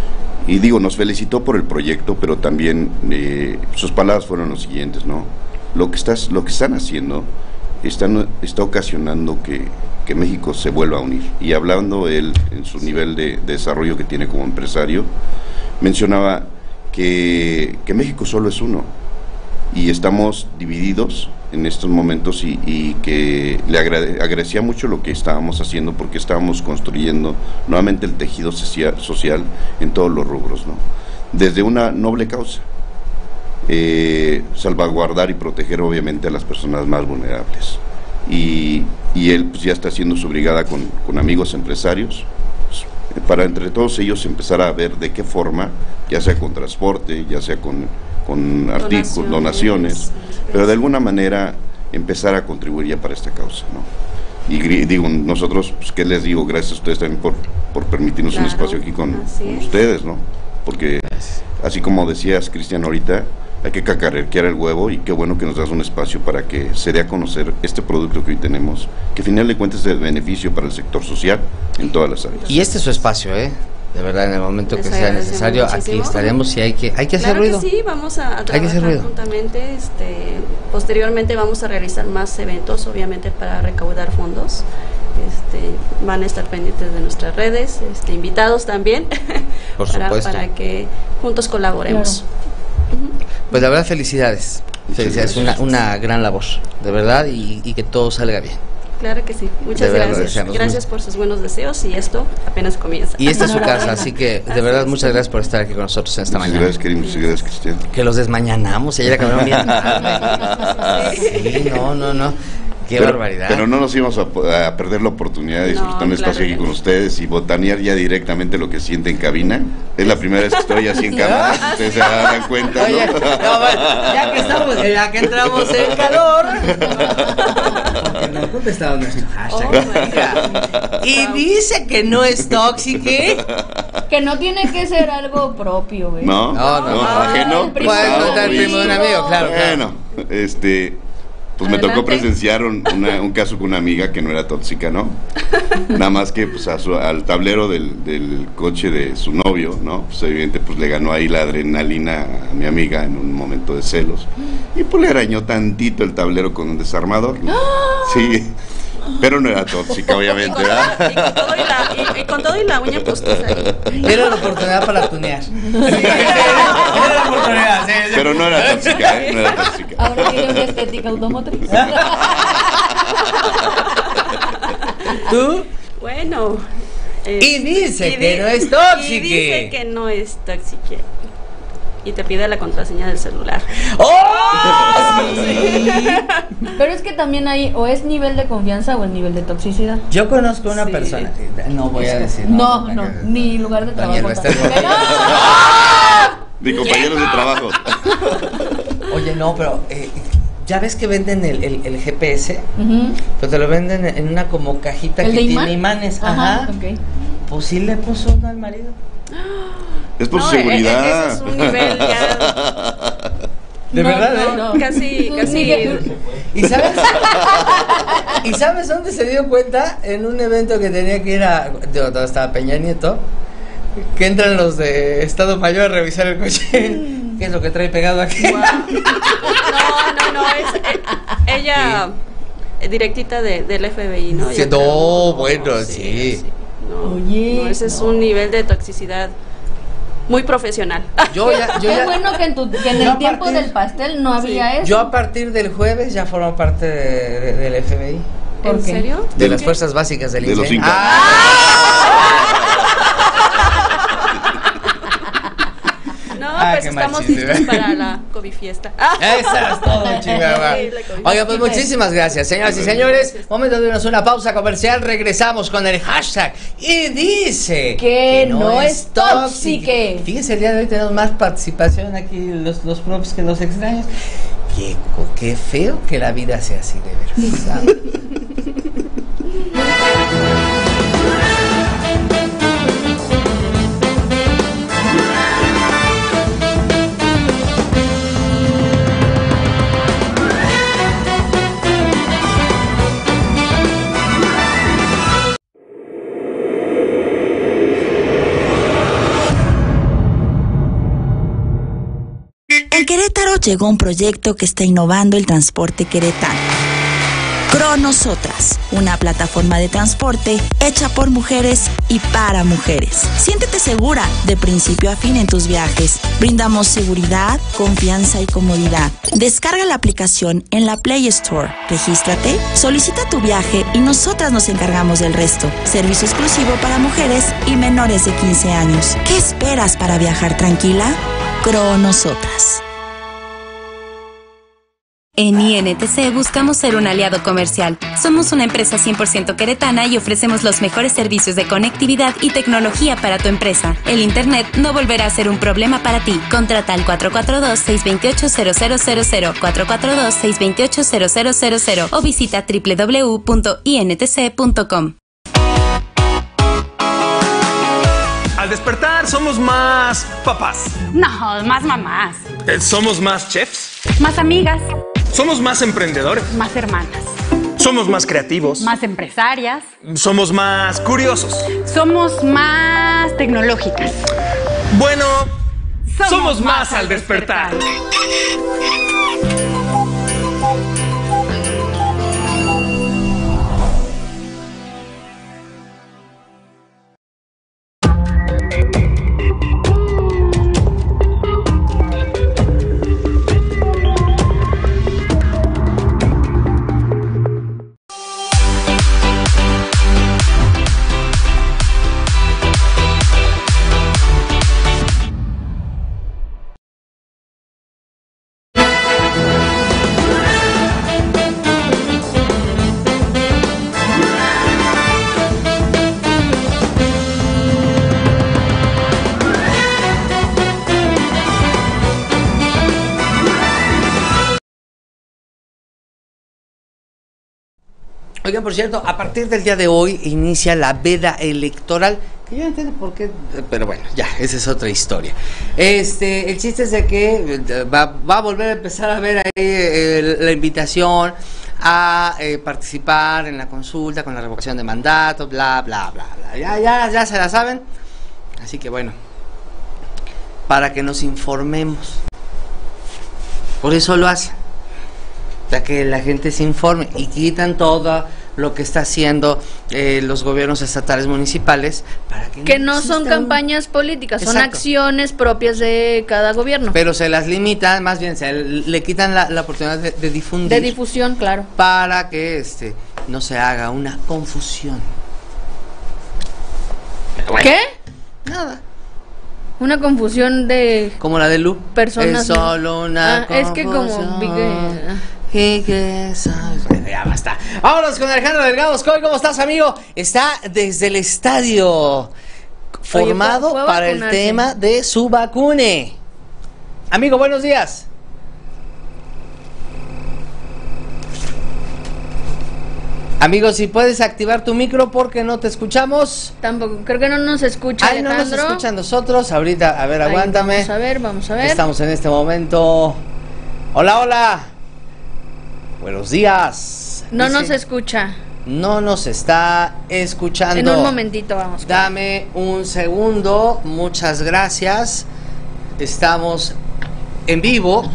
Y digo, nos felicitó por el proyecto, pero también eh, sus palabras fueron las siguientes, ¿no? Lo que estás, lo que están haciendo están, está ocasionando que, que México se vuelva a unir. Y hablando él en su nivel de, de desarrollo que tiene como empresario, mencionaba que, que México solo es uno y estamos divididos en estos momentos, y, y que le agrade, agradecía mucho lo que estábamos haciendo, porque estábamos construyendo nuevamente el tejido social, social en todos los rubros, ¿no? Desde una noble causa, eh, salvaguardar y proteger obviamente a las personas más vulnerables, y, y él pues ya está haciendo su brigada con, con amigos empresarios, pues, para entre todos ellos empezar a ver de qué forma, ya sea con transporte, ya sea con con artículos, donaciones, pero de alguna manera empezar a contribuir ya para esta causa, ¿no? Y digo, nosotros, pues, ¿qué les digo? Gracias a ustedes también por, por permitirnos claro, un espacio aquí con, con ustedes, ¿no? Porque, así como decías, Cristian, ahorita, hay que cacarear el huevo, y qué bueno que nos das un espacio para que se dé a conocer este producto que hoy tenemos, que al final de cuentas es de beneficio para el sector social en todas las áreas. Y este es su espacio, ¿eh? De verdad, en el momento Les que sea necesario, muchísimo. Aquí estaremos, y hay que hay que hacer claro ruido. Que sí, vamos a, a trabajar juntamente. Este, posteriormente vamos a realizar más eventos, obviamente, para recaudar fondos. Este, van a estar pendientes de nuestras redes, este, invitados también, por para, supuesto, para que juntos colaboremos. Claro. Uh-huh. Pues la verdad, felicidades, felicidades, una, una gran labor, de verdad, y, y que todo salga bien. Claro que sí, muchas gracias. Gracias por sus buenos deseos, y esto apenas comienza. Y esta es su casa, así que de verdad muchas gracias por estar aquí con nosotros en esta muchas mañana. Gracias, queridos, muchas gracias, Cristian. Que los desmañanamos, ayer acabaron bien. Sí, no, no, no. Que Qué pero, barbaridad. Pero no nos íbamos a, a perder la oportunidad de disfrutar No, un espacio claro aquí que con no. ustedes y botanear ya directamente lo que siente en cabina. Es la primera vez que estoy así en cámara, ustedes se dan cuenta, ¿no? Oye, no, bueno, ya que estamos, ya que entramos en calor. Porque no contestaba nuestro hashtag. Y dice que no es tóxico. Que no tiene que ser algo propio, güey. No, no, no, ajeno. el primo Puede de un contar el primo de un amigo, claro. Bueno, este, pues me tocó Adelante. presenciar un, una- un caso con una amiga que no era tóxica, ¿no? Nada más que pues a su- al tablero del, del coche de su novio, ¿no? Pues evidente pues le ganó ahí la adrenalina a mi amiga en un momento de celos. Y pues le arañó tantito el tablero con un desarmador, ¿no? Sí. Pero no era tóxica, obviamente, ¿verdad? Y con todo y la, y, y con todo y la uña postiza ahí. Era la oportunidad para tunear. Era la oportunidad, sí, sí. Pero no era tóxica, ¿eh? No era tóxica. Ahora tiene una estética automotriz. ¿Tú? Bueno. eh, Y dice y que di- no es Y tóxica. dice que no es tóxica. Y te pide la contraseña del celular. ¡Oh! Sí. Pero es que también hay, o es nivel de confianza o el nivel de toxicidad. Yo conozco una Sí. persona, que no voy a decir. No, no, ni lugar de Daniel trabajo. Restrepo. también. De compañeros de trabajo. Oye, no, pero eh, ya ves que venden el, el, el G P S, Ujú. pero te lo venden en una como cajita ¿El que de tiene imán? imanes. Ajá, Ajá. ok. Pues sí le puso uno al marido. Es por No, su e- e- seguridad. ese es un nivel ya. De No, verdad, no, ¿eh? no. Casi, Un casi. nivel. ¿Y sabes? ¿Y sabes dónde se dio cuenta? En un evento que tenía que ir a... Digo, todo estaba Peña Nieto. Que entran los de Estado Mayor a revisar el coche. ¿Qué es lo que trae pegado aquí? No, no, no, es eh, ella eh, directita de, del F B I, ¿no? Sí, Yo no, creo. bueno, sí. No, Oye, no, ese es un nivel de toxicidad muy profesional. Yo ya, yo Qué ya, bueno que en, tu, que en Yo a el tiempo partir- del pastel no había eso. yo a partir del jueves ya formo parte de- de- del F B I. ¿Por ¿En qué? serio? De las fuerzas básicas del De los incendio. Incas. No, Ah, pues qué mal estamos chiste, listos ¿verdad? para la COVID fiesta. Esa es todo, chingada. Sí, la COVID. Oiga, pues muchísimas gracias, señoras y señores. Momento de irnos a una pausa comercial. Regresamos con el hashtag. Y dice Que no es tóxique. Fíjense, el día de hoy tenemos más participación aquí, los, los propios que los extraños. Qué, co- qué feo que la vida sea así, de verdad. En Querétaro llegó un proyecto que está innovando el transporte queretano. Cronosotras, una plataforma de transporte hecha por mujeres y para mujeres. Siéntete segura de principio a fin en tus viajes. Brindamos seguridad, confianza y comodidad. Descarga la aplicación en la Play Store. Regístrate, solicita tu viaje y nosotras nos encargamos del resto. Servicio exclusivo para mujeres y menores de quince años. ¿Qué esperas para viajar tranquila? Cronosotras. En I N T C buscamos ser un aliado comercial. Somos una empresa cien por ciento queretana y ofrecemos los mejores servicios de conectividad y tecnología para tu empresa. El Internet no volverá a ser un problema para ti. Contrata al cuatro cuatro dos, seis dos ocho, cero cero cero cero, cuatro cuatro dos, seis dos ocho, cero cero cero cero o visita doble u doble u doble u punto i n t c punto com. Al despertar somos más papás. No, más mamás, Eh, Somos más chefs. más amigas, Somos más emprendedores. más hermanas, Somos más creativos. más empresarias, Somos más curiosos. somos más tecnológicas. Bueno, somos, más al despertar. Oigan, por cierto, a partir del día de hoy inicia la veda electoral, que yo no entiendo por qué, pero bueno, ya, esa es otra historia. Este, el chiste es de que va, va a volver a empezar a ver ahí eh, la invitación a eh, participar en la consulta con la revocación de mandato, bla, bla, bla, bla. Ya, ya, ya se la saben. Así que bueno, para que nos informemos. Por eso lo hacen. Para que la gente se informe y quitan todo lo que está haciendo eh, los gobiernos estatales municipales para que, que no, no son campañas políticas, son Exacto. acciones propias de cada gobierno. Pero se las limitan, más bien se le quitan la, la oportunidad de, de difundir. De difusión, claro. Para que este no se haga una confusión. Bueno, ¿Qué? Nada. Una confusión de... Como la de Lu. Personas. Es solo una ah, Es que como... vi que- Y que sabes- Ya basta. Vámonos con Alejandro Delgado. Scoy, ¿cómo estás, amigo? Está desde el estadio formado ¿fue a para el vacunarse? tema de su vacune. Amigo, buenos días. Amigo, si puedes activar tu micro porque no te escuchamos. Tampoco, creo que no nos escucha Ay, no nos Alejandro. escuchan nosotros. Ahorita, a ver, Ahí, aguántame. Vamos a ver, vamos a ver. Estamos en este momento. Hola, hola. Buenos días. No Dice, nos escucha. no nos está escuchando. En un momentito vamos. Dame un segundo. Muchas gracias. Estamos en vivo.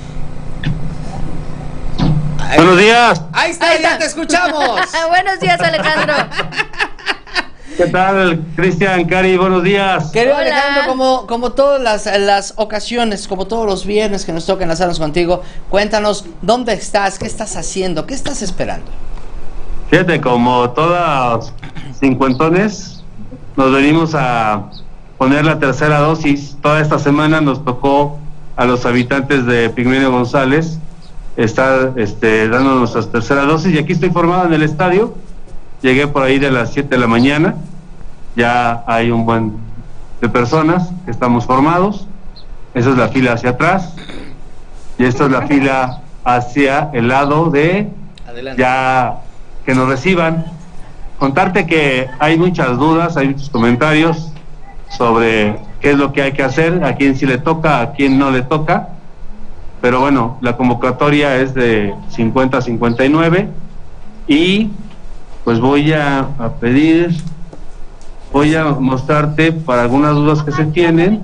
Ahí- Buenos días. Ahí está, Ahí ya está. te escuchamos. Buenos días, Alejandro. ¿Qué tal, Cristian, Cari? Buenos días. Querido Hola. Alejandro, como, como todas las, las ocasiones, como todos los viernes que nos toca enlazarnos contigo, cuéntanos dónde estás, qué estás haciendo, qué estás esperando. Fíjate, como todas cincuentones, nos venimos a poner la tercera dosis. Toda esta semana nos tocó a los habitantes de Pigmenio González estar este, dando nuestra tercera dosis. Y aquí estoy formado en el estadio. Llegué por ahí de las siete de la mañana. Ya hay un buen de personas que estamos formados. Esa es la fila hacia atrás. Y esta es la fila hacia el lado de Adelante. ya que nos reciban. Contarte que hay muchas dudas, hay muchos comentarios sobre qué es lo que hay que hacer, a quién sí le toca, a quién no le toca. Pero bueno, la convocatoria es de cincuenta a cincuenta y nueve y pues voy a, a pedir, voy a mostrarte para algunas dudas que se tienen,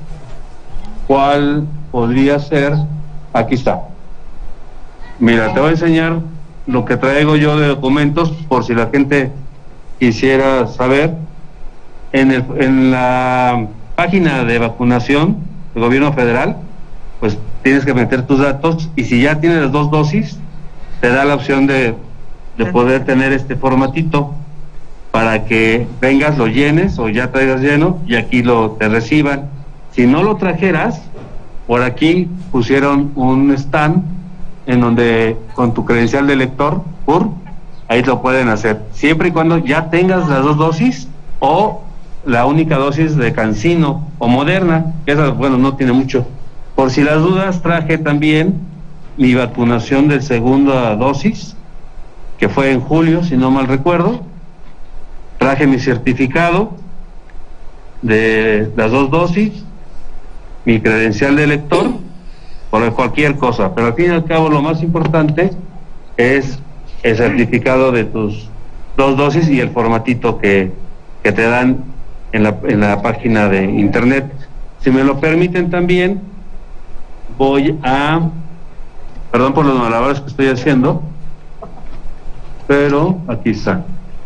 cuál podría ser. Aquí está. Mira, te voy a enseñar lo que traigo yo de documentos por si la gente quisiera saber. En, el, en la página de vacunación del gobierno federal, pues tienes que meter tus datos y si ya tienes las dos dosis, te da la opción de, de poder tener este formatito para que vengas, lo llenes o ya traigas lleno y aquí lo te reciban. Si no lo trajeras, por aquí pusieron un stand en donde con tu credencial de lector, por ahí lo pueden hacer, siempre y cuando ya tengas las dos dosis o la única dosis de Cancino o Moderna, que esa, bueno, no tiene mucho. Por si las dudas, traje también mi vacunación de segunda dosis, que fue en julio, si no mal recuerdo. Traje mi certificado de las dos dosis, mi credencial de lector, por cualquier cosa. Pero al fin y al cabo lo más importante es el certificado de tus dos dosis y el formatito que, que te dan en la, en la página de internet. Si me lo permiten también, voy a, perdón por los malabares que estoy haciendo, pero aquí está.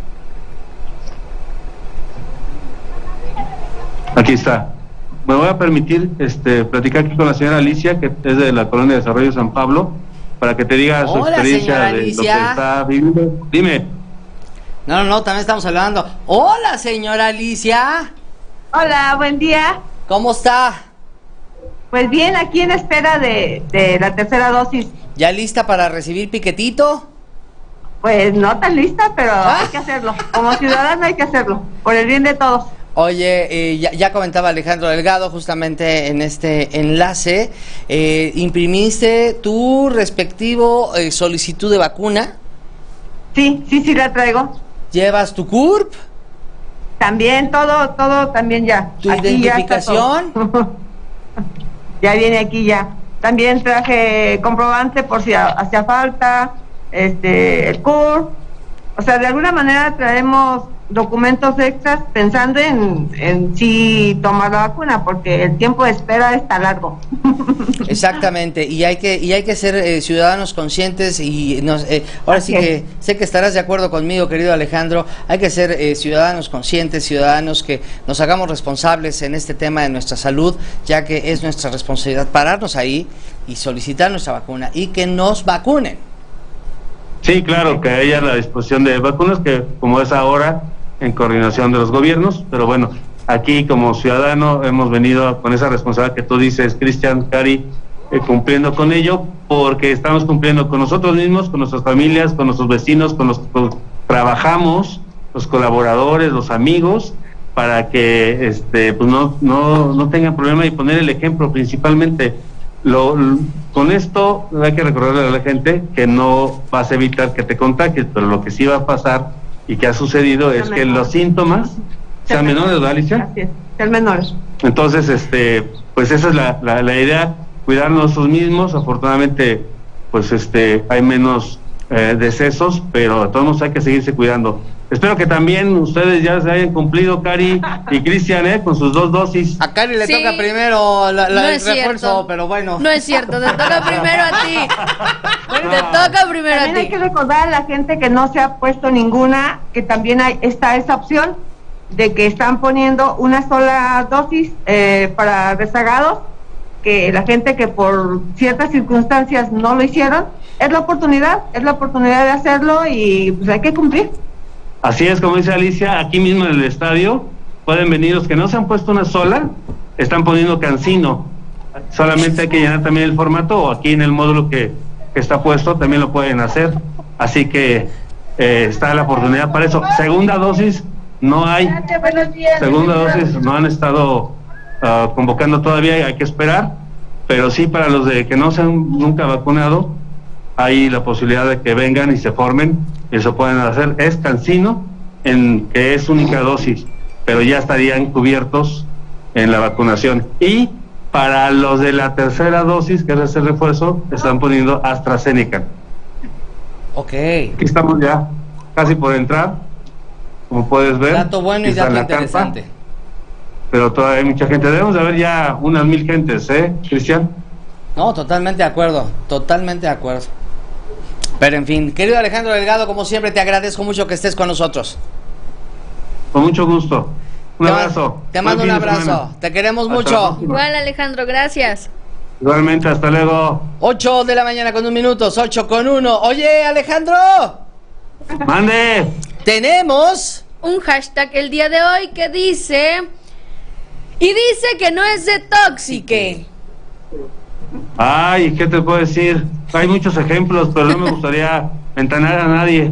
Aquí está. Me voy a permitir este, platicar aquí con la señora Alicia, que es de la Colonia de Desarrollo San Pablo, para que te diga su Hola, experiencia señora de lo que Alicia. está viviendo. Dime. No, no, no, también estamos hablando. Hola, señora Alicia. Hola, buen día. ¿Cómo está? Pues bien, aquí en espera de, de la tercera dosis. ¿Ya lista para recibir piquetito? Pues no tan lista, pero hay que hacerlo. Como ciudadano hay que hacerlo, por el bien de todos. Oye, eh, ya, ya comentaba Alejandro Delgado justamente en este enlace, eh, ¿imprimiste tu respectivo eh, solicitud de vacuna? Sí, sí, sí la traigo. ¿Llevas tu C U R P? También, todo, todo también ya. ¿Tu Aquí identificación? Ya, está todo. Ya viene aquí ya. También traje comprobante por si hacía falta, este, el C U R P. O sea, de alguna manera traemos documentos extras pensando en, en si tomar la vacuna, porque el tiempo de espera está largo. Exactamente, y hay que y hay que ser eh, ciudadanos conscientes y nos, eh, ahora sí que sé que estarás de acuerdo conmigo, querido Alejandro, hay que ser eh, ciudadanos conscientes, ciudadanos que nos hagamos responsables en este tema de nuestra salud, ya que es nuestra responsabilidad pararnos ahí y solicitar nuestra vacuna y que nos vacunen. Sí, claro, que haya la disposición de vacunas, que como es ahora, en coordinación de los gobiernos, pero bueno, aquí como ciudadano hemos venido con esa responsabilidad que tú dices, Cristian, Cari, eh, cumpliendo con ello, porque estamos cumpliendo con nosotros mismos, con nuestras familias, con nuestros vecinos, con los que trabajamos, los colaboradores, los amigos, para que este pues no, no, no tengan problema y poner el ejemplo principalmente. Lo, lo, con esto hay que recordarle a la gente que no vas a evitar que te contagies, pero lo que sí va a pasar y que ha sucedido es que los síntomas sean menores, ¿verdad, Alicia? Así es, sean menores. Entonces, este, pues esa es la, la, la idea, cuidarnos nosotros mismos. Afortunadamente, pues este, hay menos eh, decesos, pero a todos hay que seguirse cuidando. Espero que también ustedes ya se hayan cumplido, Cari y Cristian, ¿eh? Con sus dos dosis. A Cari le Sí. toca primero la, la, No el es refuerzo, cierto. pero bueno. No es cierto, te toca primero a ti. Te toca primero a También hay ti. que recordar a la gente que no se ha puesto ninguna, que también hay, está esa opción de que están poniendo una sola dosis eh, para rezagados, que la gente que por ciertas circunstancias no lo hicieron, es la oportunidad, es la oportunidad de hacerlo y pues hay que cumplir. Así es, como dice Alicia, aquí mismo en el estadio pueden venir los que no se han puesto una sola, están poniendo Cancino. Solamente hay que llenar también el formato, o aquí en el módulo que, que está puesto también lo pueden hacer. Así que eh, está la oportunidad para eso. Segunda dosis no hay. Segunda dosis no han estado uh, convocando todavía, hay que esperar. Pero sí, para los de que no se han nunca vacunado, hay la posibilidad de que vengan y se formen. Eso pueden hacer. Es Cancino, en que es única dosis, pero ya estarían cubiertos en la vacunación. Y para los de la tercera dosis, que es ese refuerzo, están poniendo AstraZeneca. Ok. Aquí estamos ya casi por entrar, como puedes ver. Dato bueno y Está dato la carpa, interesante. pero todavía hay mucha gente. Debemos de haber ya unas mil gentes, ¿eh, Cristian? No, totalmente de acuerdo, totalmente de acuerdo. Pero en fin, querido Alejandro Delgado, como siempre te agradezco mucho que estés con nosotros. Con mucho gusto. Un Te ma- abrazo. Te mando Buen un fin de abrazo, semana. te queremos Hasta la mucho. próxima. Igual, Alejandro, gracias. Igualmente, hasta luego. ocho de la mañana con un minuto, ocho con uno. Oye, Alejandro. Mande. Tenemos un hashtag el día de hoy que dice... Y dice que no es de tóxique. Ay, ¿qué te puedo decir? Hay muchos ejemplos, pero no me gustaría ventanar a nadie.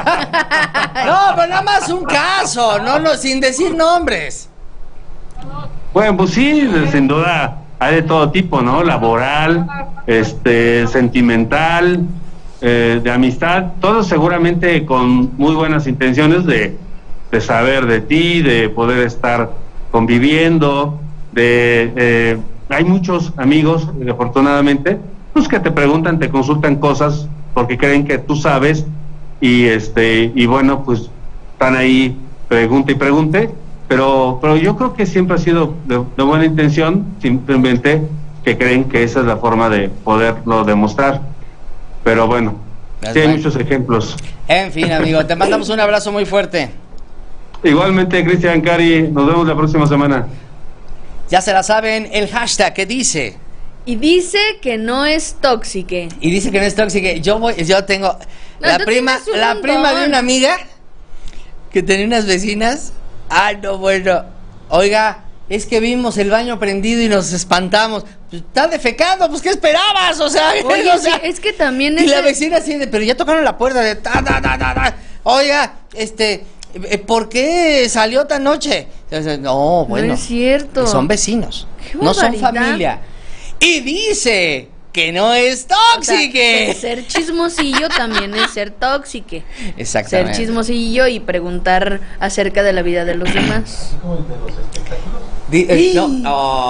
No, pero nada más un caso, no, no, sin decir nombres. Bueno, pues sí, sin duda hay de todo tipo, ¿no? Laboral, este, sentimental, eh, de amistad, todos seguramente con muy buenas intenciones de, de saber de ti, de poder estar conviviendo, de eh, hay muchos amigos, afortunadamente, pues que te preguntan, te consultan cosas porque creen que tú sabes y este y bueno, pues están ahí pregunta y pregunte, pero pero yo creo que siempre ha sido de, de buena intención, simplemente que creen que esa es la forma de poderlo demostrar. Pero bueno, sí hay muchos ejemplos. En fin, amigo, te mandamos un abrazo muy fuerte. Igualmente, Cristian, Cari, nos vemos la próxima semana. Ya se la saben, el hashtag que dice. Y dice que no es tóxique. Y dice que no es tóxica. Yo voy, yo tengo No, la tú prima, tienes un la montón. prima de una amiga que tenía unas vecinas. Ah, no, bueno. Oiga, es que vimos el baño prendido y nos espantamos. Pues, está defecando, pues ¿qué esperabas? O sea, Oye, o sea, sí, es que también y es... la vecina así de, pero ya tocaron la puerta de ta, ta, ta, ta, ta. Oiga, este, eh, ¿por qué salió tan noche? Entonces, no, bueno. No es cierto. Son vecinos, Qué no son barbaridad. familia. Y dice que no es tóxique. O sea, ser chismosillo también es ser tóxique. Exactamente. Ser chismosillo y preguntar acerca de la vida de los demás. Di, eh, no, oh.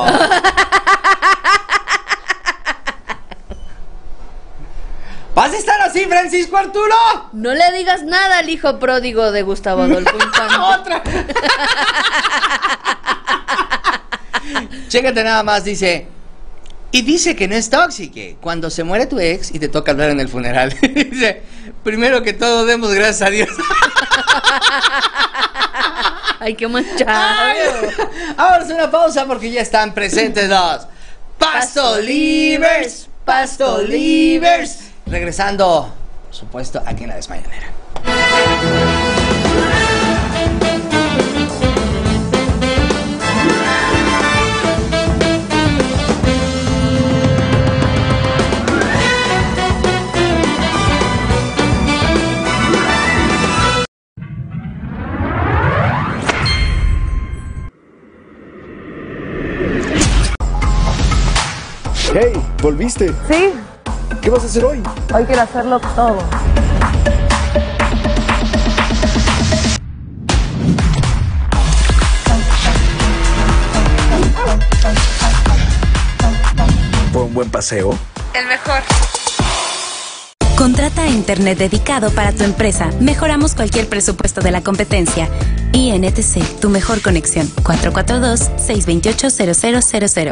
¿Vas a estar así, Francisco Arturo? No le digas nada al hijo pródigo de Gustavo Adolfo Infante. Otra. Chécate nada más, dice. Y dice que no es tóxique. Cuando se muere tu ex y te toca hablar en el funeral. Dice, primero que todo demos gracias a Dios. Ay, qué manchado. Ahora es una pausa porque ya están presentes los Pastolivers. Pastolivers. Regresando, por supuesto, aquí en La Desmañanera. Hey, ¿volviste? Sí. ¿Qué vas a hacer hoy? Hoy quiero hacerlo todo. ¿Fue un buen paseo? El mejor. Contrata internet dedicado para tu empresa. Mejoramos cualquier presupuesto de la competencia. I N T C, tu mejor conexión. cuatro cuatro dos, seis dos ocho, cero cero cero cero.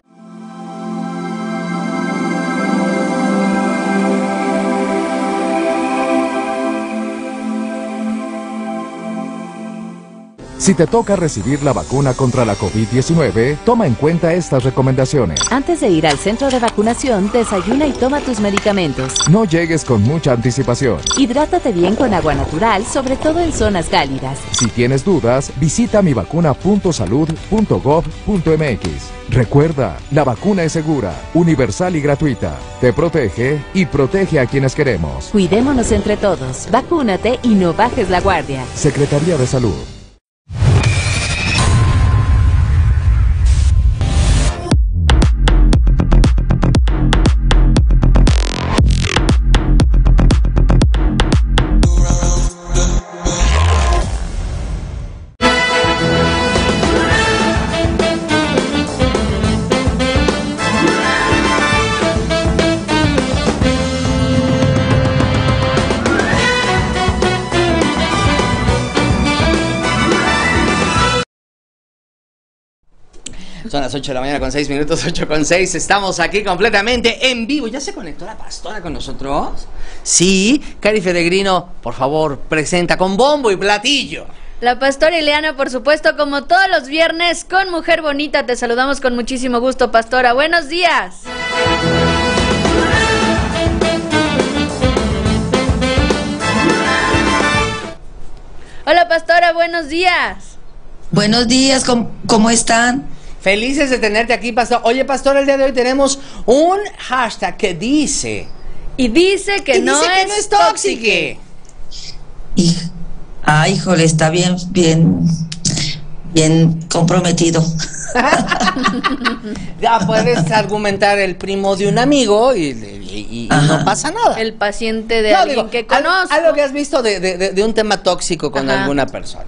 Si te toca recibir la vacuna contra la COVID diecinueve, toma en cuenta estas recomendaciones. Antes de ir al centro de vacunación, desayuna y toma tus medicamentos. No llegues con mucha anticipación. Hidrátate bien con agua natural, sobre todo en zonas cálidas. Si tienes dudas, visita mi vacuna punto salud punto gov punto m x. Recuerda, la vacuna es segura, universal y gratuita. Te protege y protege a quienes queremos. Cuidémonos entre todos. Vacúnate y no bajes la guardia. Secretaría de Salud. Son las ocho de la mañana con seis minutos, ocho con seis. Estamos aquí completamente en vivo. ¿Ya se conectó la pastora con nosotros? Sí. Cari Fedegrino, por favor, presenta con bombo y platillo. La pastora Ileana, por supuesto, como todos los viernes, con Mujer Bonita. Te saludamos con muchísimo gusto, pastora. Buenos días. Hola, pastora, buenos días. Buenos días, ¿cómo, cómo están? Felices de tenerte aquí, pastor. Oye, pastor, el día de hoy tenemos un hashtag que dice... Y dice que, y no, dice es que no es tóxique. Y, ah, híjole, está bien, bien, bien comprometido. Ya puedes argumentar el primo de un amigo y, y, y no pasa nada. El paciente de no, alguien digo, que conozco. Algo que has visto de, de, de un tema tóxico con Ajá. alguna persona.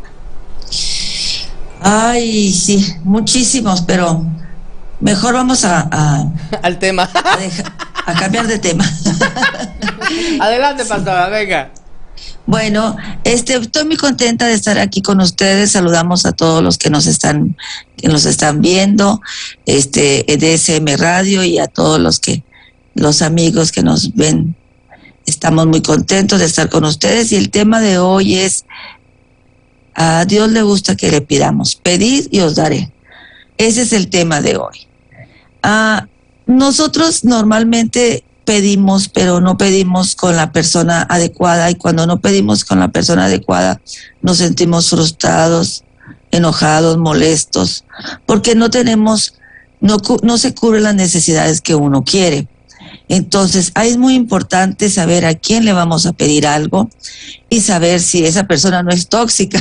Ay, sí, muchísimos, pero mejor vamos a... a al tema. A, deja, a cambiar de tema. Adelante, pastora, venga. Bueno, este, estoy muy contenta de estar aquí con ustedes. Saludamos a todos los que nos están, que nos están viendo, este, D S M Radio, y a todos los que, los amigos que nos ven. Estamos muy contentos de estar con ustedes, y el tema de hoy es: a Dios le gusta que le pidamos, pedid y os daré. Ese es el tema de hoy. Ah, nosotros normalmente pedimos, pero no pedimos con la persona adecuada, y cuando no pedimos con la persona adecuada nos sentimos frustrados, enojados, molestos, porque no tenemos, no, no se cubren las necesidades que uno quiere. Entonces, ahí es muy importante saber a quién le vamos a pedir algo y saber si esa persona no es tóxica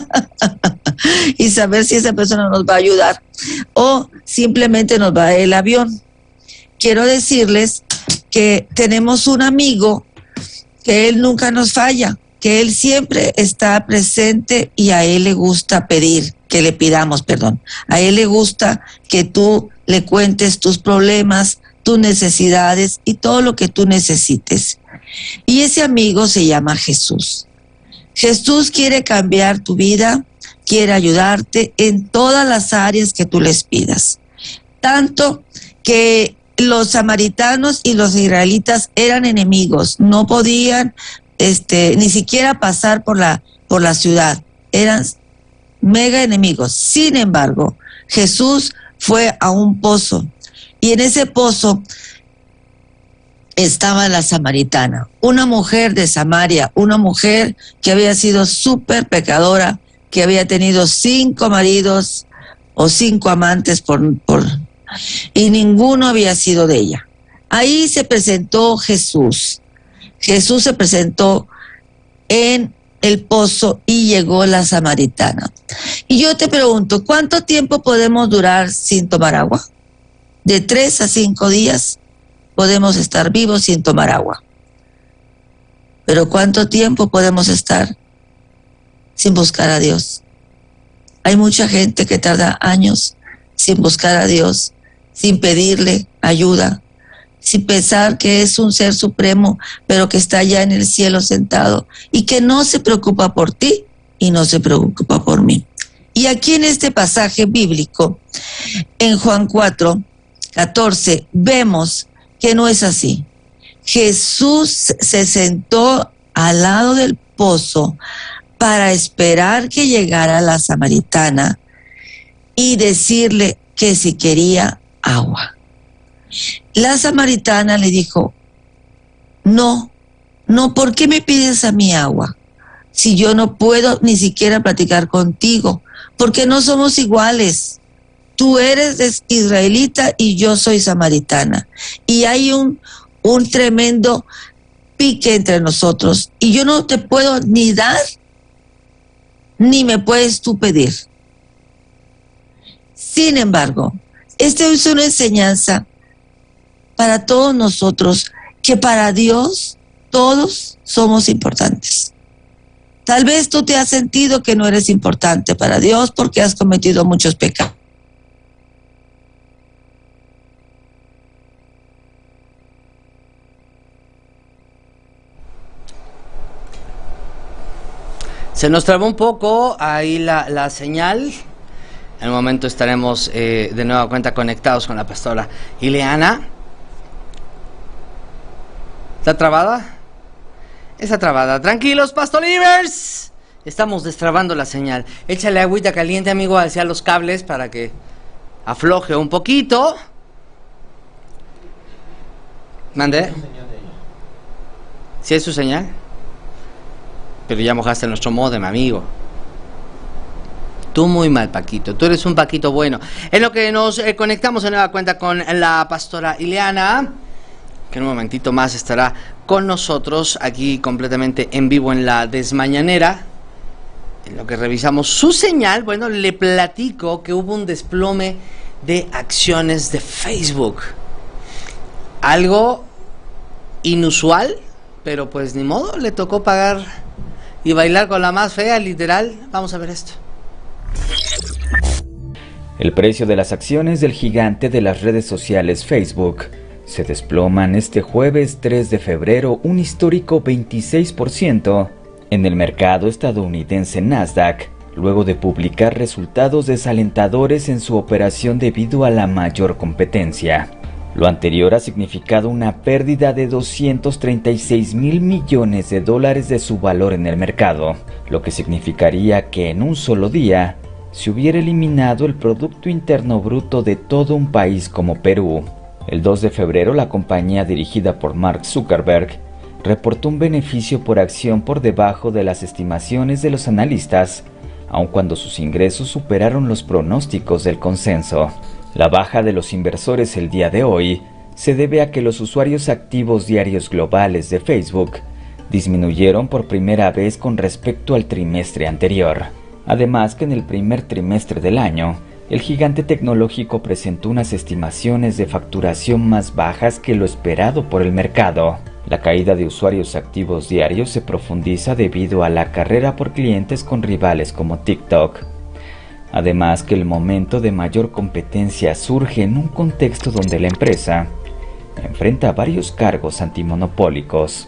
y saber si esa persona nos va a ayudar o simplemente nos va a dar el avión. Quiero decirles que tenemos un amigo que él nunca nos falla, que él siempre está presente y a él le gusta pedir, que le pidamos perdón. A él le gusta que tú le cuentes tus problemas, tus necesidades y todo lo que tú necesites. Y ese amigo se llama Jesús. Jesús quiere cambiar tu vida, quiere ayudarte en todas las áreas que tú les pidas. Tanto que los samaritanos y los israelitas eran enemigos, no podían este, ni siquiera pasar por la, por la ciudad, eran mega enemigos. Sin embargo, Jesús fue a un pozo y en ese pozo estaba la samaritana, una mujer de Samaria, una mujer que había sido súper pecadora, que había tenido cinco maridos o cinco amantes por, por, y ninguno había sido de ella. Ahí se presentó Jesús. Jesús se presentó en el pozo y llegó la samaritana. Y yo te pregunto, ¿cuánto tiempo podemos durar sin tomar agua? De tres a cinco días podemos estar vivos sin tomar agua. Pero ¿cuánto tiempo podemos estar sin buscar a Dios? Hay mucha gente que tarda años sin buscar a Dios, sin pedirle ayuda, sin pensar que es un ser supremo, pero que está allá en el cielo sentado y que no se preocupa por ti y no se preocupa por mí. Y aquí en este pasaje bíblico, en Juan cuatro, catorce, vemos que no es así. Jesús se sentó al lado del pozo para esperar que llegara la samaritana y decirle que si quería agua. La samaritana le dijo, no, no, ¿por qué me pides a mí agua? Si yo no puedo ni siquiera platicar contigo, porque no somos iguales. Tú eres israelita y yo soy samaritana. Y hay un, un tremendo pique entre nosotros. Y yo no te puedo ni dar, ni me puedes tú pedir. Sin embargo, esta es una enseñanza para todos nosotros, que para Dios todos somos importantes. Tal vez tú te has sentido que no eres importante para Dios porque has cometido muchos pecados. Se nos trabó un poco ahí la, la señal. En un momento estaremos eh, de nueva cuenta conectados con la pastora Ileana. ¿Está trabada? Está trabada. Tranquilos, pastorivers. Estamos destrabando la señal. Échale agüita caliente, amigo, hacia los cables para que afloje un poquito. ¿Mande? ¿Sí es su señal? Pero ya mojaste nuestro módem, amigo. Tú muy mal, Paquito. Tú eres un Paquito bueno. En lo que nos eh, conectamos de nueva cuenta con la pastora Ileana, que en un momentito más estará con nosotros aquí completamente en vivo en la Desmañanera. En lo que revisamos su señal, bueno, le platico que hubo un desplome de acciones de Facebook. Algo inusual, pero pues ni modo, le tocó pagar y bailar con la más fea, literal. Vamos a ver esto. El precio de las acciones del gigante de las redes sociales Facebook se desploman este jueves tres de febrero un histórico veintiséis por ciento en el mercado estadounidense Nasdaq, luego de publicar resultados desalentadores en su operación debido a la mayor competencia. Lo anterior ha significado una pérdida de doscientos treinta y seis mil millones de dólares de su valor en el mercado, lo que significaría que en un solo día se hubiera eliminado el Producto Interno Bruto de todo un país como Perú. El dos de febrero, la compañía dirigida por Mark Zuckerberg reportó un beneficio por acción por debajo de las estimaciones de los analistas, aun cuando sus ingresos superaron los pronósticos del consenso. La baja de los inversores el día de hoy se debe a que los usuarios activos diarios globales de Facebook disminuyeron por primera vez con respecto al trimestre anterior. Además que en el primer trimestre del año, el gigante tecnológico presentó unas estimaciones de facturación más bajas que lo esperado por el mercado. La caída de usuarios activos diarios se profundiza debido a la carrera por clientes con rivales como TikTok. Además que el momento de mayor competencia surge en un contexto donde la empresa enfrenta varios cargos antimonopólicos.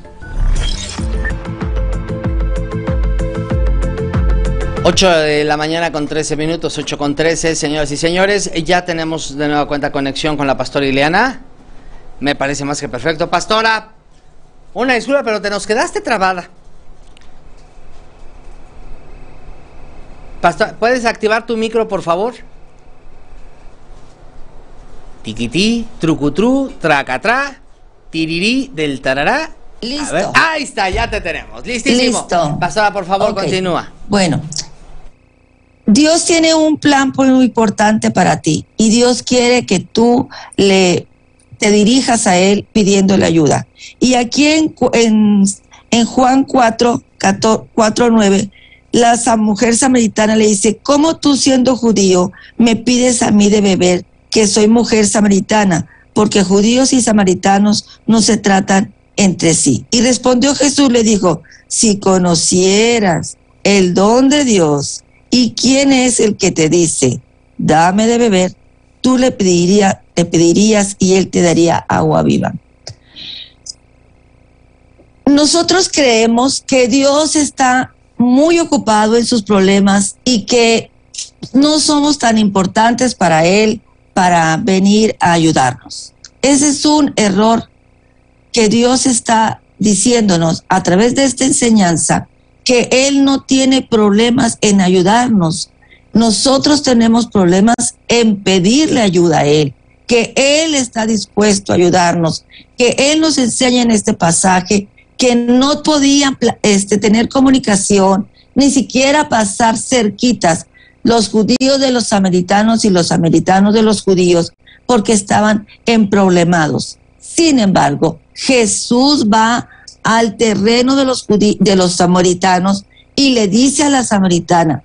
ocho de la mañana con trece minutos, ocho con trece, señoras y señores, ya tenemos de nueva cuenta conexión con la pastora Ileana. Me parece más que perfecto. Pastora, una disculpa, pero te nos quedaste trabada. Pastora, ¿puedes activar tu micro, por favor? Tiquití, trucutru, tracatrá, tirirí, del tarará. Listo. Ver, ahí está, ya te tenemos. Listísimo. Listo. Pastora, por favor, okay. Continúa. Bueno, Dios tiene un plan muy importante para ti y Dios quiere que tú le te dirijas a Él pidiéndole ayuda. Y aquí en, en, en Juan cuatro, nueve, la mujer samaritana le dice, ¿cómo tú siendo judío me pides a mí de beber, que soy mujer samaritana? Porque judíos y samaritanos no se tratan entre sí. Y respondió Jesús, le dijo, si conocieras el don de Dios y quién es el que te dice, dame de beber, tú le pedirías, te pedirías y él te daría agua viva. Nosotros creemos que Dios está muy ocupado en sus problemas y que no somos tan importantes para Él para venir a ayudarnos. Ese es un error que Dios está diciéndonos a través de esta enseñanza, que Él no tiene problemas en ayudarnos. Nosotros tenemos problemas en pedirle ayuda a Él, que Él está dispuesto a ayudarnos, que Él nos enseña en este pasaje que no podían este, tener comunicación, ni siquiera pasar cerquitas los judíos de los samaritanos y los samaritanos de los judíos, porque estaban emproblemados. Sin embargo, Jesús va al terreno de los judí- de los samaritanos y le dice a la samaritana,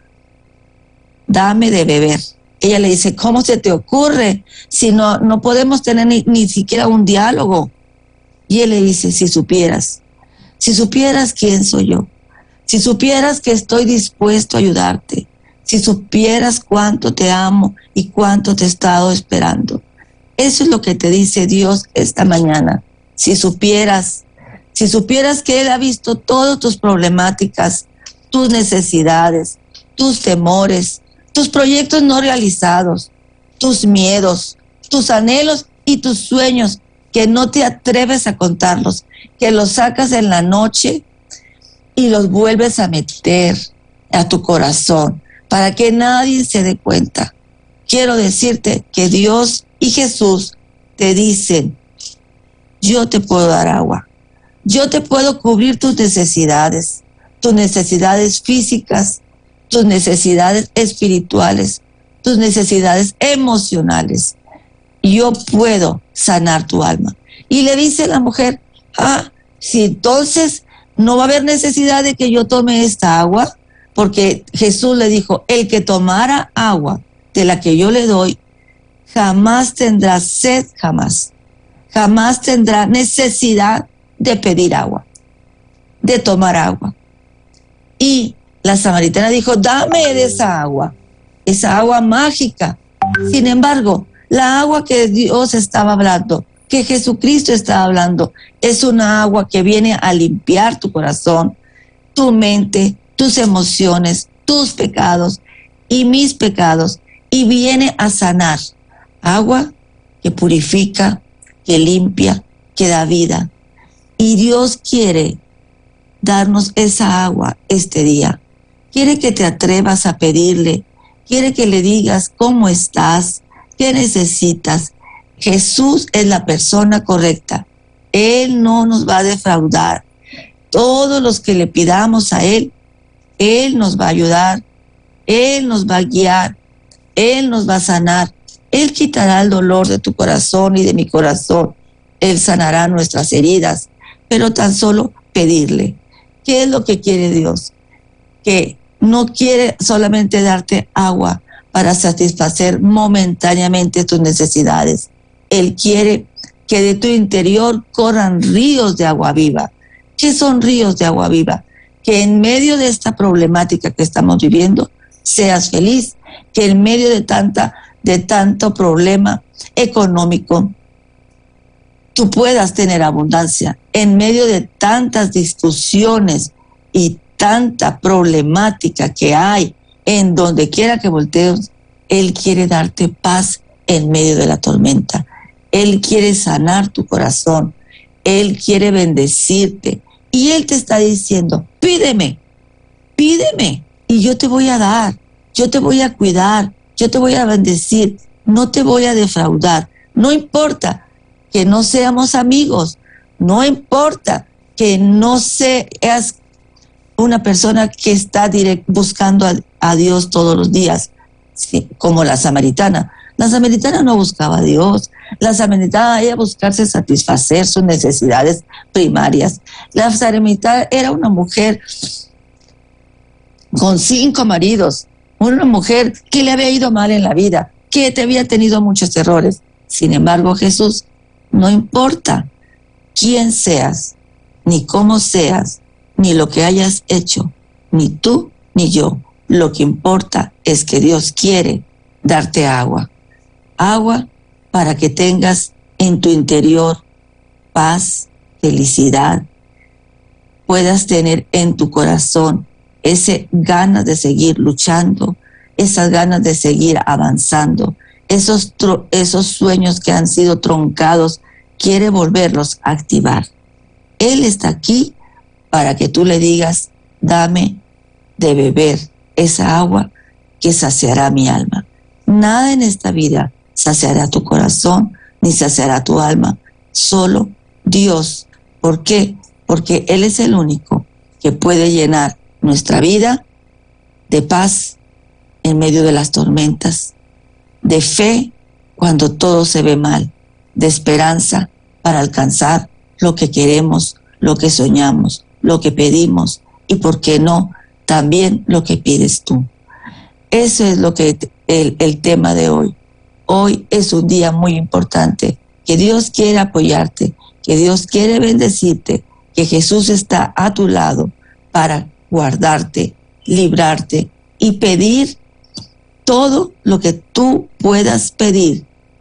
dame de beber. Ella le dice, ¿cómo se te ocurre si no, no podemos tener ni, ni siquiera un diálogo? Y él le dice, si supieras, si supieras quién soy yo, si supieras que estoy dispuesto a ayudarte, si supieras cuánto te amo y cuánto te he estado esperando. Eso es lo que te dice Dios esta mañana. Si supieras, si supieras que Él ha visto todas tus problemáticas, tus necesidades, tus temores, tus proyectos no realizados, tus miedos, tus anhelos y tus sueños, que no te atreves a contarlos, que los sacas en la noche y los vuelves a meter a tu corazón para que nadie se dé cuenta. Quiero decirte que Dios y Jesús te dicen, yo te puedo dar agua, yo te puedo cubrir tus necesidades, tus necesidades físicas, tus necesidades espirituales, tus necesidades emocionales. Yo puedo sanar tu alma. Y le dice la mujer, ah, si entonces no va a haber necesidad de que yo tome esta agua, porque Jesús le dijo, el que tomara agua de la que yo le doy, jamás tendrá sed, jamás, jamás tendrá necesidad de pedir agua, de tomar agua. Y la samaritana dijo, dame de esa agua, esa agua mágica. Sin embargo, la agua que Dios estaba hablando, que Jesucristo estaba hablando, es una agua que viene a limpiar tu corazón, tu mente, tus emociones, tus pecados y mis pecados, y viene a sanar. Agua que purifica, que limpia, que da vida. Y Dios quiere darnos esa agua este día. Quiere que te atrevas a pedirle, quiere que le digas cómo estás, qué necesitas. Jesús es la persona correcta. Él no nos va a defraudar. Todos los que le pidamos a Él, Él nos va a ayudar, Él nos va a guiar, Él nos va a sanar. Él quitará el dolor de tu corazón y de mi corazón. Él sanará nuestras heridas, pero tan solo pedirle. ¿Qué es lo que quiere Dios? Que no quiere solamente darte agua para satisfacer momentáneamente tus necesidades. Él quiere que de tu interior corran ríos de agua viva. ¿Qué son ríos de agua viva? Que en medio de esta problemática que estamos viviendo, seas feliz, que en medio de tanta, de tanto problema económico, tú puedas tener abundancia. En medio de tantas discusiones y tanta problemática que hay, en donde quiera que voltees, Él quiere darte paz en medio de la tormenta. Él quiere sanar tu corazón. Él quiere bendecirte. Y Él te está diciendo, pídeme, pídeme, y yo te voy a dar, yo te voy a cuidar, yo te voy a bendecir, no te voy a defraudar. No importa que no seamos amigos, no importa que no seas una persona que está direct, buscando a, a Dios todos los días, sí, como la samaritana. La samaritana no buscaba a Dios, la samaritana iba a buscarse satisfacer sus necesidades primarias. La samaritana era una mujer con cinco maridos, una mujer que le había ido mal en la vida, que te había tenido muchos errores. Sin embargo, Jesús, no importa quién seas, ni cómo seas, ni lo que hayas hecho, ni tú ni yo. Lo que importa es que Dios quiere darte agua. Agua para que tengas en tu interior paz, felicidad, puedas tener en tu corazón ese ganas de seguir luchando, esas ganas de seguir avanzando, esos, tro- esos sueños que han sido truncados, quiere volverlos a activar. Él está aquí para que tú le digas, dame de beber esa agua que saciará mi alma. Nada en esta vida saciará tu corazón, ni saciará tu alma, solo Dios. ¿Por qué? Porque Él es el único que puede llenar nuestra vida de paz en medio de las tormentas, de fe cuando todo se ve mal, de esperanza para alcanzar lo que queremos, lo que soñamos, lo que pedimos y, ¿por qué no?, también lo que pides tú. Eso es lo que el, el tema de hoy. Hoy es un día muy importante, que Dios quiere apoyarte, que Dios quiere bendecirte, que Jesús está a tu lado para guardarte, librarte y pedir todo lo que tú puedas pedir.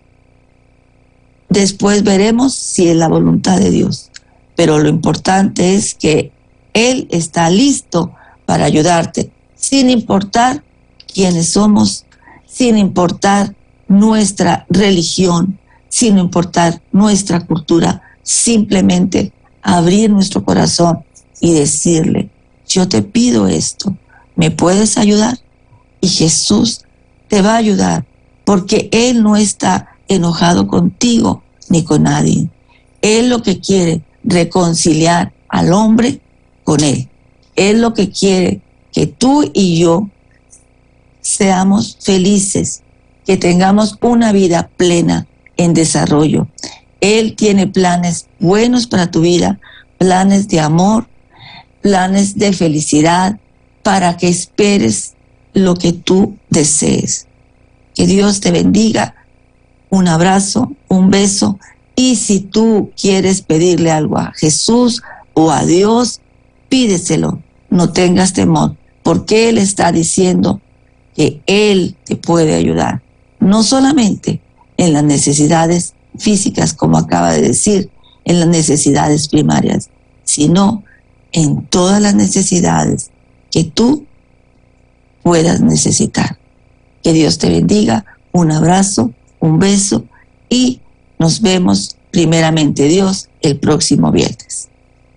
Después veremos si es la voluntad de Dios, pero lo importante es que Él está listo para ayudarte, sin importar quiénes somos, sin importar nuestra religión, sin importar nuestra cultura, simplemente abrir nuestro corazón y decirle, yo te pido esto, ¿me puedes ayudar? Y Jesús te va a ayudar, porque Él no está enojado contigo ni con nadie. Él lo que quiere, reconciliar al hombre con Él. Él lo que quiere, que tú y yo seamos felices, que tengamos una vida plena en desarrollo. Él tiene planes buenos para tu vida, planes de amor, planes de felicidad, para que esperes lo que tú desees. Que Dios te bendiga. Un abrazo, un beso. Y si tú quieres pedirle algo a Jesús o a Dios, pídeselo. No tengas temor, porque Él está diciendo que Él te puede ayudar. No solamente en las necesidades físicas, como acaba de decir, en las necesidades primarias, sino en todas las necesidades que tú puedas necesitar. Que Dios te bendiga. Un abrazo, un beso y nos vemos primeramente Dios el próximo viernes.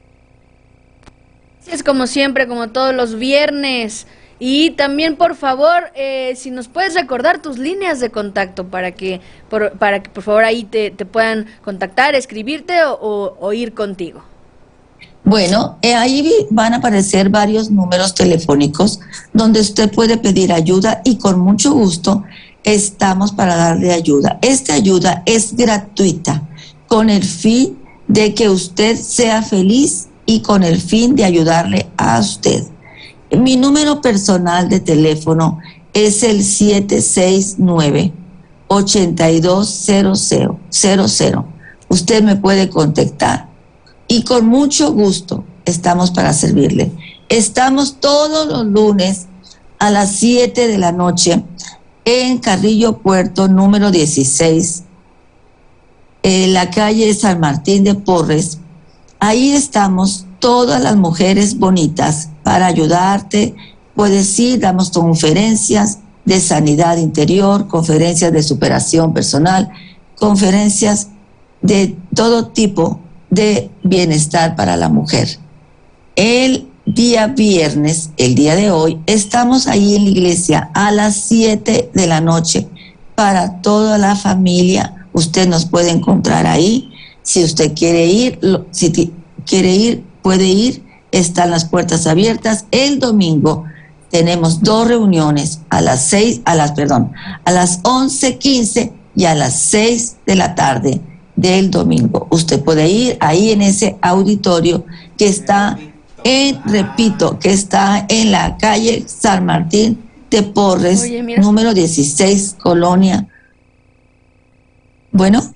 Es como siempre, como todos los viernes. Y también, por favor, eh, si nos puedes recordar tus líneas de contacto para que por, para que por favor ahí te, te puedan contactar, escribirte o, o, o ir contigo. Bueno, eh, ahí van a aparecer varios números telefónicos donde usted puede pedir ayuda y con mucho gusto estamos para darle ayuda. Esta ayuda es gratuita con el fin de que usted sea feliz y con el fin de ayudarle a usted. Mi número personal de teléfono es el siete seis nueve, ocho dos cero cero cero cero. Usted me puede contactar y con mucho gusto estamos para servirle. Estamos todos los lunes a las siete de la noche en Carrillo Puerto número dieciséis, en la calle San Martín de Porres. Ahí estamos todas las mujeres bonitas para ayudarte. Puedes ir, damos conferencias de sanidad interior, conferencias de superación personal, conferencias de todo tipo de bienestar para la mujer. El día viernes, el día de hoy, estamos ahí en la iglesia a las siete de la noche para toda la familia. Usted nos puede encontrar ahí. Si usted quiere ir, si quiere ir, puede ir. Están las puertas abiertas. El domingo tenemos dos reuniones a las seis, a las, perdón, a las once quince y a las seis de la tarde del domingo. Usted puede ir ahí en ese auditorio que está en, repito, que está en la calle San Martín de Porres, Oye, número dieciséis, Colonia. Bueno.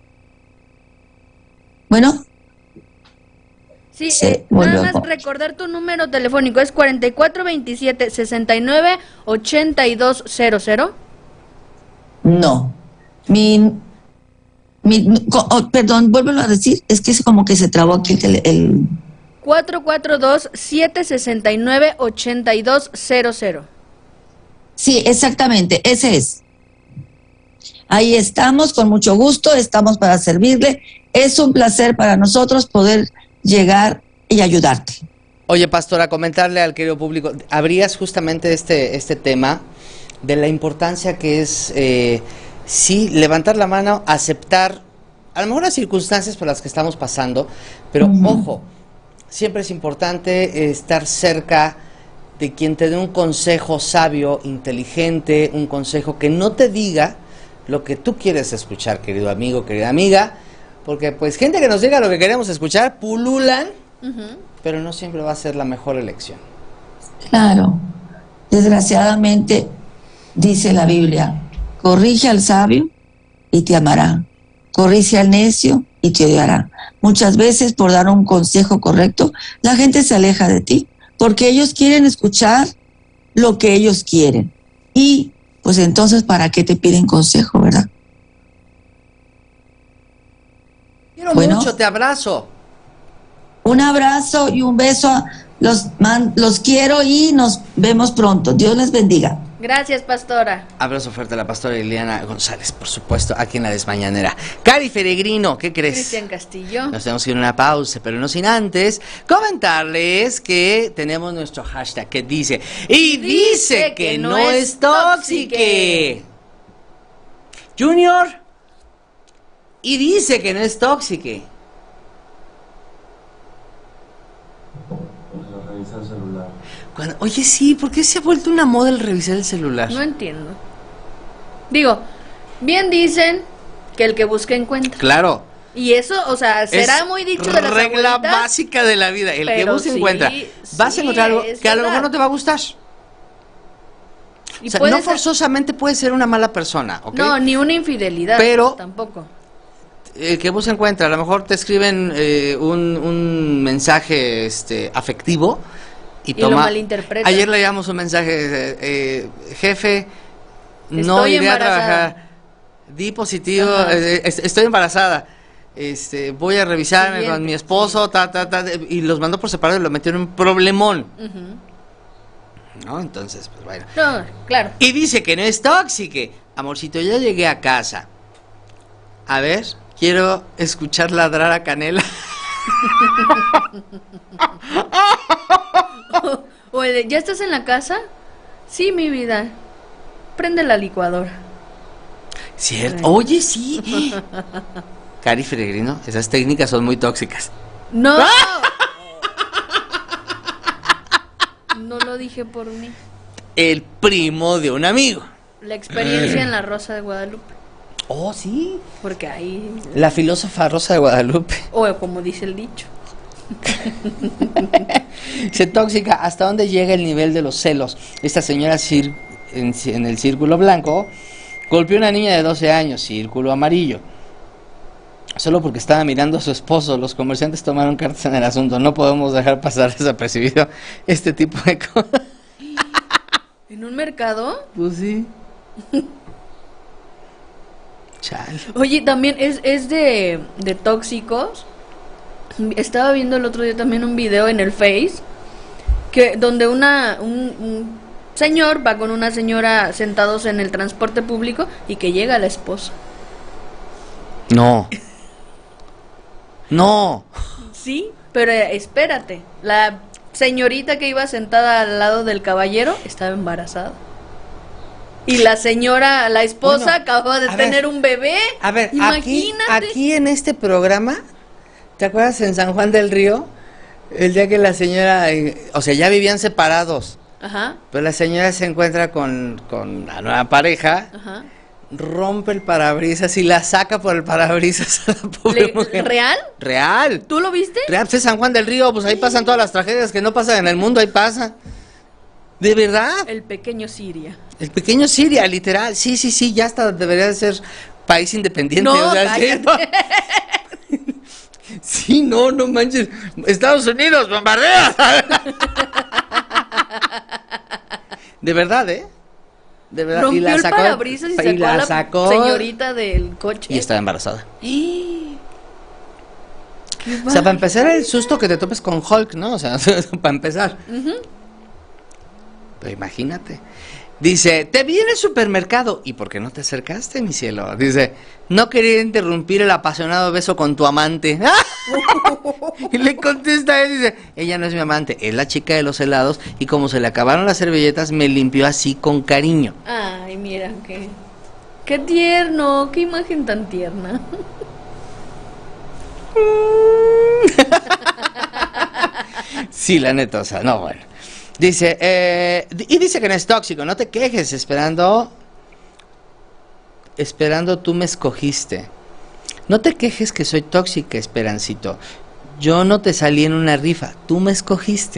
Bueno. Sí, eh, nada más recordar tu número telefónico, es cuarenta y cuatro veintisiete, sesenta y nueve, ochenta y dos cero cero. No, mi, mi oh, perdón, vuélvelo a decir, es que es como que se trabó aquí el... el... cuatro cuatro dos, siete seis nueve, ocho dos cero cero. Sí, exactamente, ese es. Ahí estamos, con mucho gusto, estamos para servirle. Es un placer para nosotros poder llegar y ayudarte. Oye, pastora, comentarle al querido público, abrías justamente este, este tema de la importancia que es, eh, sí, levantar la mano, aceptar a lo mejor las circunstancias por las que estamos pasando, pero uh-huh. ojo, siempre es importante estar cerca de quien te dé un consejo sabio, inteligente, un consejo que no te diga lo que tú quieres escuchar, querido amigo, querida amiga, porque pues gente que nos diga lo que queremos escuchar, pululan, uh-huh. pero no siempre va a ser la mejor elección. Claro, desgraciadamente dice la Biblia, corrige al sabio y te amará, corrige al necio y te odiará. Muchas veces por dar un consejo correcto, la gente se aleja de ti, porque ellos quieren escuchar lo que ellos quieren. Y pues entonces, ¿para qué te piden consejo, verdad? Quiero bueno, mucho, te abrazo. Un abrazo y un beso. Los, man, los quiero y nos vemos pronto. Dios les bendiga. Gracias, pastora. Abrazo fuerte a la pastora Liliana González, por supuesto, aquí en La Desmañanera. Cari Peregrino, ¿qué crees? Cristian Castillo. Nos tenemos que ir a una pausa, pero no sin antes comentarles que tenemos nuestro hashtag que dice, y dice, dice que, que no es tóxique. Junior, y dice que no es tóxique. Revisar el celular. Cuando, oye, sí, ¿por qué se ha vuelto una moda el revisar el celular? No entiendo. Digo, bien dicen que el que busca encuentra. Claro. Y eso, o sea, será es muy dicho de las regla básica de la vida. El que busca sí, encuentra. Vas sí, a encontrar algo que verdad. A lo mejor no te va a gustar. Y o sea, no forzosamente ser... puede ser una mala persona, ¿ok? No, ni una infidelidad. Pero tampoco. El que busca encuentra. A lo mejor te escriben eh, un, un mensaje este, afectivo. Y, y toma, lo malinterpreta. Ayer leíamos un mensaje, eh, eh, jefe, no iré a trabajar, di positivo, eh, estoy embarazada, este, voy a revisarme Siguiente. con mi esposo, ta, ta, ta, y los mandó por separado y lo metieron en un problemón. Uh-huh. ¿No? Entonces, pues bueno. No, claro. Y dice que no es tóxico. Amorcito, ya llegué a casa. A ver, quiero escuchar ladrar a Canela. o, o el, ¿ya estás en la casa? Sí, mi vida. Prende la licuadora. Cierto. Oye, sí. Cari Peregrino, esas técnicas son muy tóxicas. No. No lo dije por mí. El primo de un amigo. La experiencia en la Rosa de Guadalupe. Oh, sí. Porque ahí... La filósofa Rosa de Guadalupe. O como dice el dicho. Se tóxica. ¿Hasta dónde llega el nivel de los celos? Esta señora Sir en, en el círculo blanco, golpeó a una niña de doce años, círculo amarillo. Solo porque estaba mirando a su esposo, los comerciantes tomaron cartas en el asunto. No podemos dejar pasar desapercibido este tipo de cosas. ¿En un mercado? Pues sí. Chale. Oye, también es, es de, de tóxicos. Estaba viendo el otro día también un video en el Face que donde una un, un señor va con una señora sentados en el transporte público y que llega la esposa. No. No. Sí, pero eh, espérate. La señorita que iba sentada al lado del caballero estaba embarazada. Y la señora, la esposa, bueno, acaba de tener ver, un bebé. A ver, imagínate. Aquí, aquí en este programa, ¿te acuerdas en San Juan del Río? El día que la señora, eh, o sea, ya vivían separados. Ajá. Pero la señora se encuentra con, con la nueva pareja. Ajá. Rompe el parabrisas y la saca por el parabrisas a la pobre Le, mujer. ¿Real? Real. ¿Tú lo viste? Real, pues es San Juan del Río, pues ahí pasan todas las tragedias que no pasan en el mundo, ahí pasan. ¿De verdad? El pequeño Siria. El pequeño Siria, literal. Sí, sí, sí, ya hasta debería de ser país independiente. No, o sea, sí, no. Sí, no, no manches. Estados Unidos, bombardea. De verdad, ¿eh? De verdad. Rompió y la el sacó, parabrisas y sacó, y la a la sacó, señorita del coche. Y estaba embarazada. Y... O sea, para empezar el susto que te topes con Hulk, ¿no? O sea, para empezar. Uh-huh. Pero imagínate. Dice, te vi en el supermercado. ¿Y por qué no te acercaste, mi cielo? Dice, no quería interrumpir el apasionado beso con tu amante. Y le contesta él, dice, ella no es mi amante, es la chica de los helados. Y como se le acabaron las servilletas, me limpió así con cariño. Ay, mira, qué, qué tierno, qué imagen tan tierna. Sí, la neta, o sea, no, bueno. Dice, eh, y dice que no es tóxico, no te quejes, esperando, esperando tú me escogiste. No te quejes que soy tóxica, Esperancito. Yo no te salí en una rifa, tú me escogiste.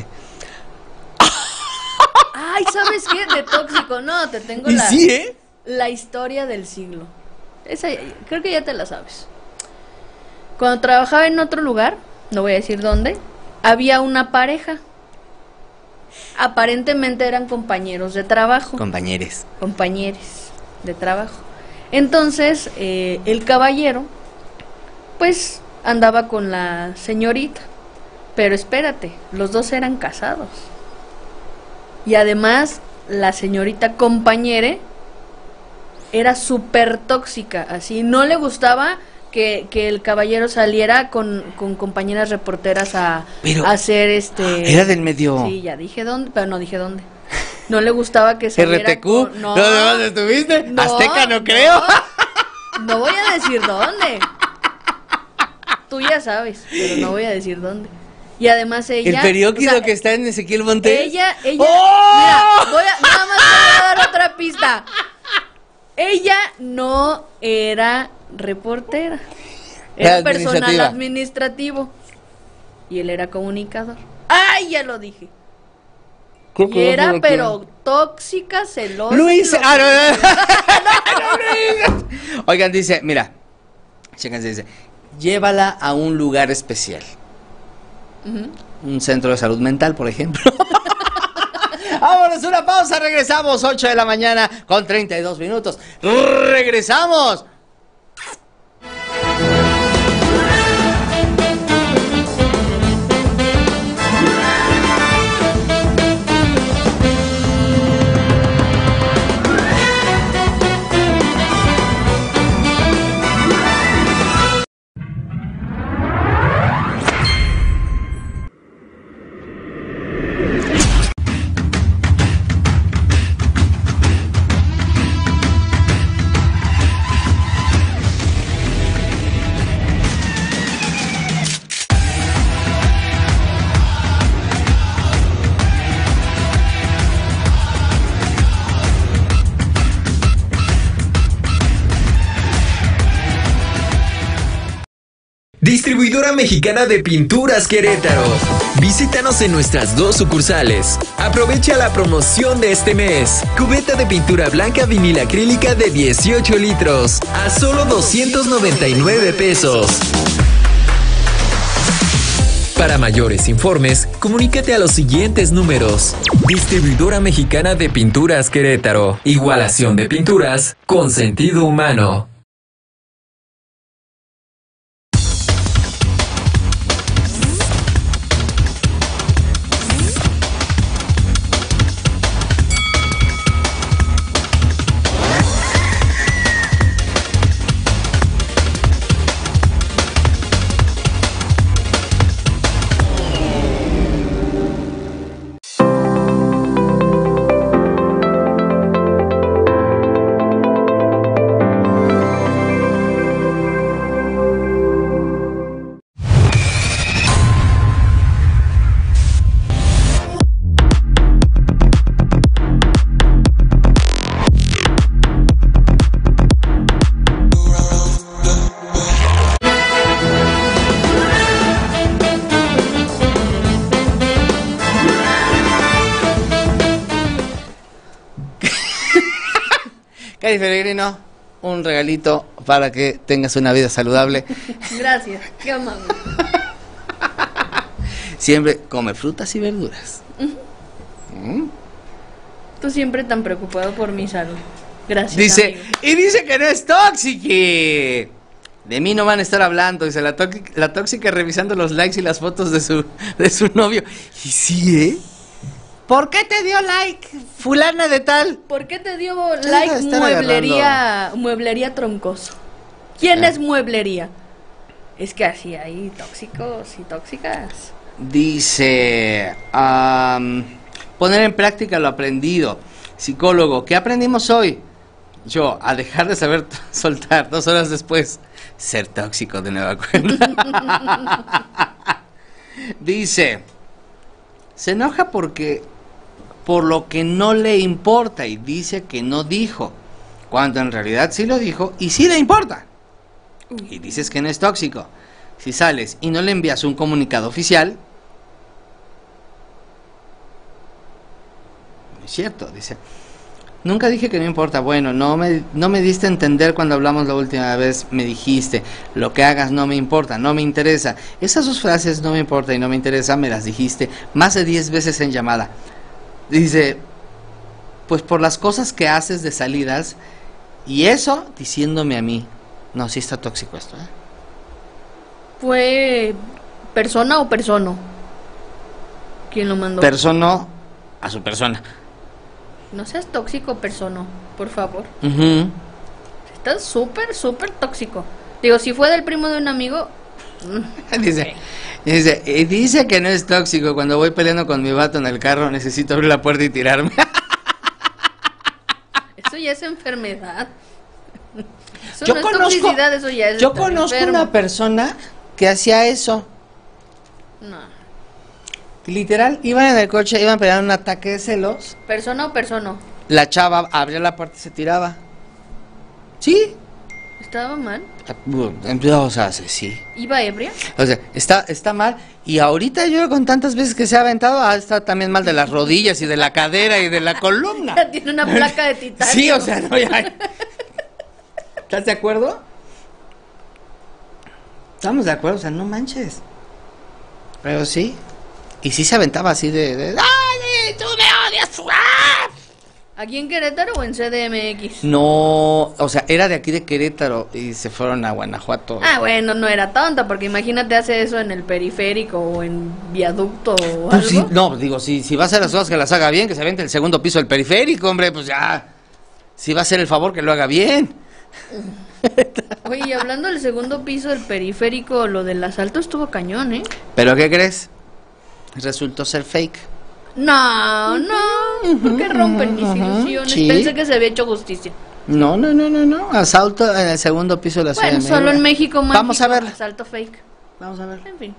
Ay, ¿sabes qué? De tóxico, no, te tengo la, ¿Sí, eh? la historia del siglo. Esa, creo que ya te la sabes. Cuando trabajaba en otro lugar, no voy a decir dónde, había una pareja. Aparentemente eran compañeros de trabajo. Compañeres. Compañeros de trabajo. Entonces, eh, el caballero, pues, andaba con la señorita. Pero espérate, los dos eran casados. Y además, la señorita compañere era súper tóxica, así. No le gustaba que, que el caballero saliera con, con compañeras reporteras a, pero, a hacer este... Era del medio... Sí, ya dije dónde, pero no dije dónde. No le gustaba que saliera R T Q, con... No, ¿dónde estuviste? No, Azteca, no creo. No, no voy a decir dónde. Tú ya sabes, pero no voy a decir dónde. Y además ella... El periódico, o sea, que está en Ezequiel Montes. Ella, ella... ¡Oh! Mira, voy a, nada más voy a dar otra pista. Ella no era reportera. Era personal administrativo. Y él era comunicador. ¡Ay, ya lo dije! Y era, pero tóxica, celosa. Luis... Ah, no, no, no, no, Luis. Oigan, dice, mira. Chéquense, dice, llévala a un lugar especial. Uh-huh. Un centro de salud mental, por ejemplo. Vámonos, una pausa, regresamos, ocho de la mañana con treinta y dos minutos. ¡Regresamos! Distribuidora Mexicana de Pinturas Querétaro. Visítanos en nuestras dos sucursales. Aprovecha la promoción de este mes. Cubeta de pintura blanca vinil acrílica de dieciocho litros a solo doscientos noventa y nueve pesos. Para mayores informes, comunícate a los siguientes números. Distribuidora Mexicana de Pinturas Querétaro. Igualación de pinturas con sentido humano. Cari Peregrino, un regalito para que tengas una vida saludable. Gracias, qué amable. Siempre come frutas y verduras. Uh-huh. ¿Mm? Tú siempre tan preocupado por mi salud. Gracias. Dice, amigo. y dice que no es tóxica. De mí no van a estar hablando, dice la, la tóxica revisando los likes y las fotos de su, de su novio. Y sí, ¿eh? ¿Por qué te dio like fulana de tal? ¿Por qué te dio like mueblería, mueblería troncoso? ¿Quién ah. es mueblería? Es que así hay tóxicos y tóxicas. Dice, um, poner en práctica lo aprendido. Psicólogo, ¿qué aprendimos hoy? Yo, a dejar de saber soltar, dos horas después, ser tóxico de nueva cuenta. Dice, se enoja porque por lo que no le importa y dice que no dijo, cuando en realidad sí lo dijo y sí le importa. Y dices que no es tóxico. Si sales y no le envías un comunicado oficial, no es cierto, dice. Nunca dije que no importa. Bueno, no me, no me diste a entender cuando hablamos la última vez. Me dijiste, lo que hagas no me importa, no me interesa. Esas dos frases, no me importa y no me interesa, me las dijiste más de diez veces en llamada. Dice, pues por las cosas que haces de salidas, y eso diciéndome a mí. No, sí está tóxico esto, ¿eh? ¿Fue persona o persono? ¿Quién lo mandó? Persono a su persona. No seas tóxico, persono, por favor. Uh-huh. Estás súper, súper tóxico. Digo, si fue del primo de un amigo... dice, dice, y dice que no es tóxico. Cuando voy peleando con mi vato en el carro, necesito abrir la puerta y tirarme. Eso ya es enfermedad. Eso yo no conozco, es toxicidad, eso ya es yo conozco enfermo. Una persona que hacía eso. No. Literal, iban en el coche, iban peleando un ataque de celos. ¿Persona o persona? La chava abría la puerta y se tiraba. ¿Sí? ¿Estaba mal? O sea, sí. ¿Iba ebria? O sea, está, está mal. Y ahorita yo con tantas veces que se ha aventado, ah, está también mal de las rodillas y de la cadera y de la columna. Ya tiene una placa de titanio. Sí, o sea, no, ya. ¿Estás de acuerdo? Estamos de acuerdo, o sea, no manches. Pero sí. Y sí se aventaba así de... de ¡Dale, tú me odias! ¡Ah! ¿Aquí en Querétaro o en C D M X? No, o sea, era de aquí de Querétaro y se fueron a Guanajuato. Ah, bueno, no era tonta, porque imagínate hace eso en el periférico o en viaducto o pues algo. Sí, no, digo, si, si va a hacer las cosas que las haga bien, que se aviente el segundo piso del periférico, hombre, pues ya. Si va a hacer el favor, que lo haga bien. Oye, y hablando del segundo piso del periférico, lo del asalto estuvo cañón, ¿eh? ¿Pero qué crees? Resultó ser fake. No, no, ¿por qué rompen mis ilusiones? Sí. Pensé que se había hecho justicia. No, no, no, no, no. Asalto en el segundo piso de la bueno, Ciudad de México. Solo en México, mágico, vamos a ver. Asalto fake. Vamos a ver. En fin.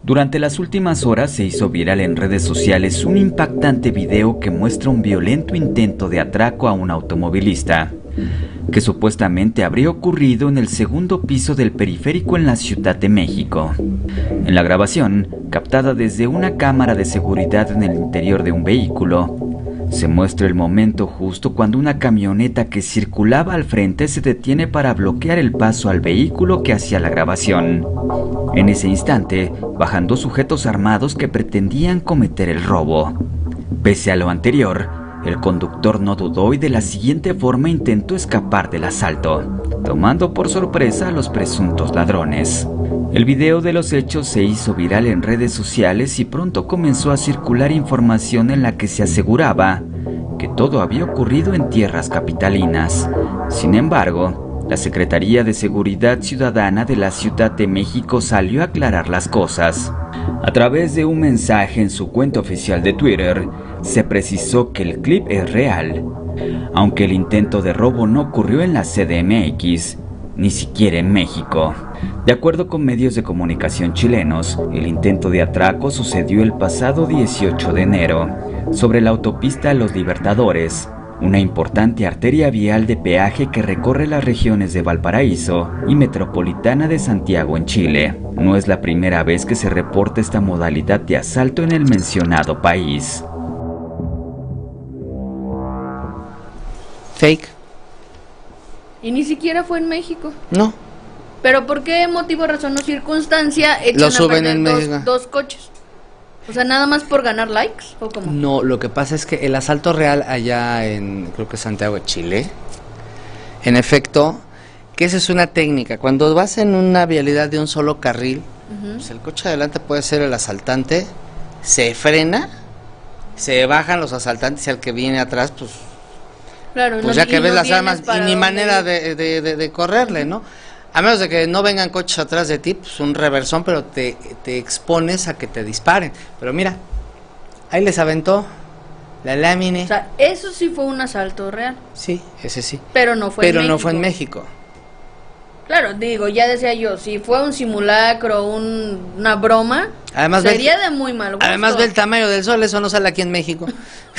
Durante las últimas horas se hizo viral en redes sociales un impactante video que muestra un violento intento de atraco a un automovilista, que supuestamente habría ocurrido en el segundo piso del periférico en la Ciudad de México. En la grabación, captada desde una cámara de seguridad en el interior de un vehículo, se muestra el momento justo cuando una camioneta que circulaba al frente se detiene para bloquear el paso al vehículo que hacía la grabación. En ese instante, bajan dos sujetos armados que pretendían cometer el robo. Pese a lo anterior, el conductor no dudó y de la siguiente forma intentó escapar del asalto, tomando por sorpresa a los presuntos ladrones. El video de los hechos se hizo viral en redes sociales y pronto comenzó a circular información en la que se aseguraba que todo había ocurrido en tierras capitalinas. Sin embargo, la Secretaría de Seguridad Ciudadana de la Ciudad de México salió a aclarar las cosas. A través de un mensaje en su cuenta oficial de Twitter, se precisó que el clip es real, aunque el intento de robo no ocurrió en la C D M X, ni siquiera en México. De acuerdo con medios de comunicación chilenos, el intento de atraco sucedió el pasado dieciocho de enero, sobre la autopista Los Libertadores, una importante arteria vial de peaje que recorre las regiones de Valparaíso y Metropolitana de Santiago en Chile. No es la primera vez que se reporta esta modalidad de asalto en el mencionado país. Fake. Y ni siquiera fue en México. No. ¿Pero por qué motivo, razón o circunstancia echan Lo suben a perder en dos, México. dos coches? O sea, ¿nada más por ganar likes? ¿O cómo? No, lo que pasa es que el asalto real allá en, creo que Santiago de Chile, en efecto, que esa es una técnica. Cuando vas en una vialidad de un solo carril, uh-huh. pues el coche adelante puede ser el asaltante, se frena, se bajan los asaltantes y al que viene atrás, pues, claro, pues no, ya que ves no las armas y ni manera ir. de, de, de, de correrle, ¿no? A menos de que no vengan coches atrás de ti, pues un reversón, pero te, te expones a que te disparen. Pero mira, ahí les aventó la lámina. O sea, eso sí fue un asalto real. Sí, ese sí. Pero no fue pero en México. Pero no fue en México. Claro, digo, ya decía yo, si fue un simulacro, un, una broma, además sería ve, de muy mal gusto. Además ve el tamaño del sol, eso no sale aquí en México.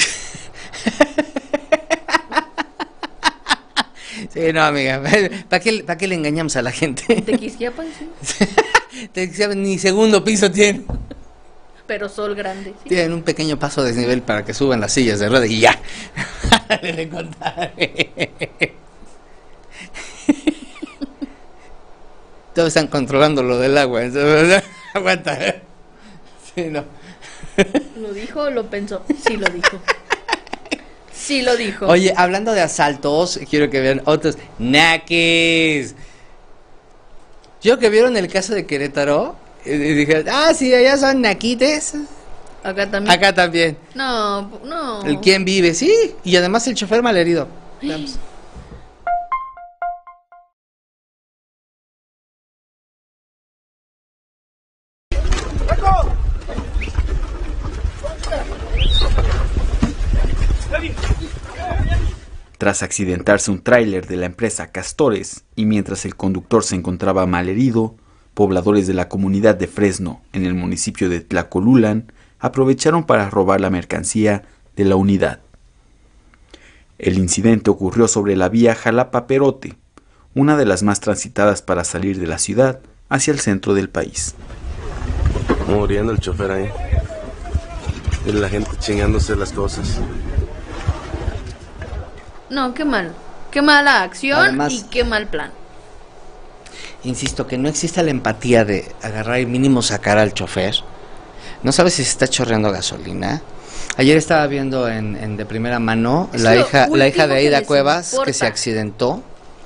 Sí, no, amiga, ¿para qué, ¿para qué le engañamos a la gente? Tequisquiapan, sí. Tequisquiapan ni segundo piso tiene. Pero sol grande. ¿Sí? Tienen un pequeño paso de desnivel para que suban las sillas de ruedas y ya. Le contaré. Todos están controlando lo del agua. Aguanta. Sí, no. ¿Lo dijo o lo pensó? Sí, lo dijo. Sí, lo dijo. Oye, hablando de asaltos, quiero que vean otros naquis. Yo que vieron el caso de Querétaro y dije, ah, sí, allá son naquites. Acá también. Acá también. No, no. El quién vive, sí. Y además el chofer malherido. Vamos. Tras accidentarse un tráiler de la empresa Castores y mientras el conductor se encontraba malherido, pobladores de la comunidad de Fresno, en el municipio de Tlacolulan, aprovecharon para robar la mercancía de la unidad. El incidente ocurrió sobre la vía Jalapa-Perote, una de las más transitadas para salir de la ciudad hacia el centro del país. Muriendo el chofer ahí, y la gente chingándose las cosas. No, qué mal. Qué mala acción. Además, y qué mal plan. Insisto, que no exista la empatía de agarrar y mínimo sacar al chofer. No sabes si se está chorreando gasolina. Ayer estaba viendo en, en de primera mano es la hija, la hija de Aida Cuevas importa. que se accidentó.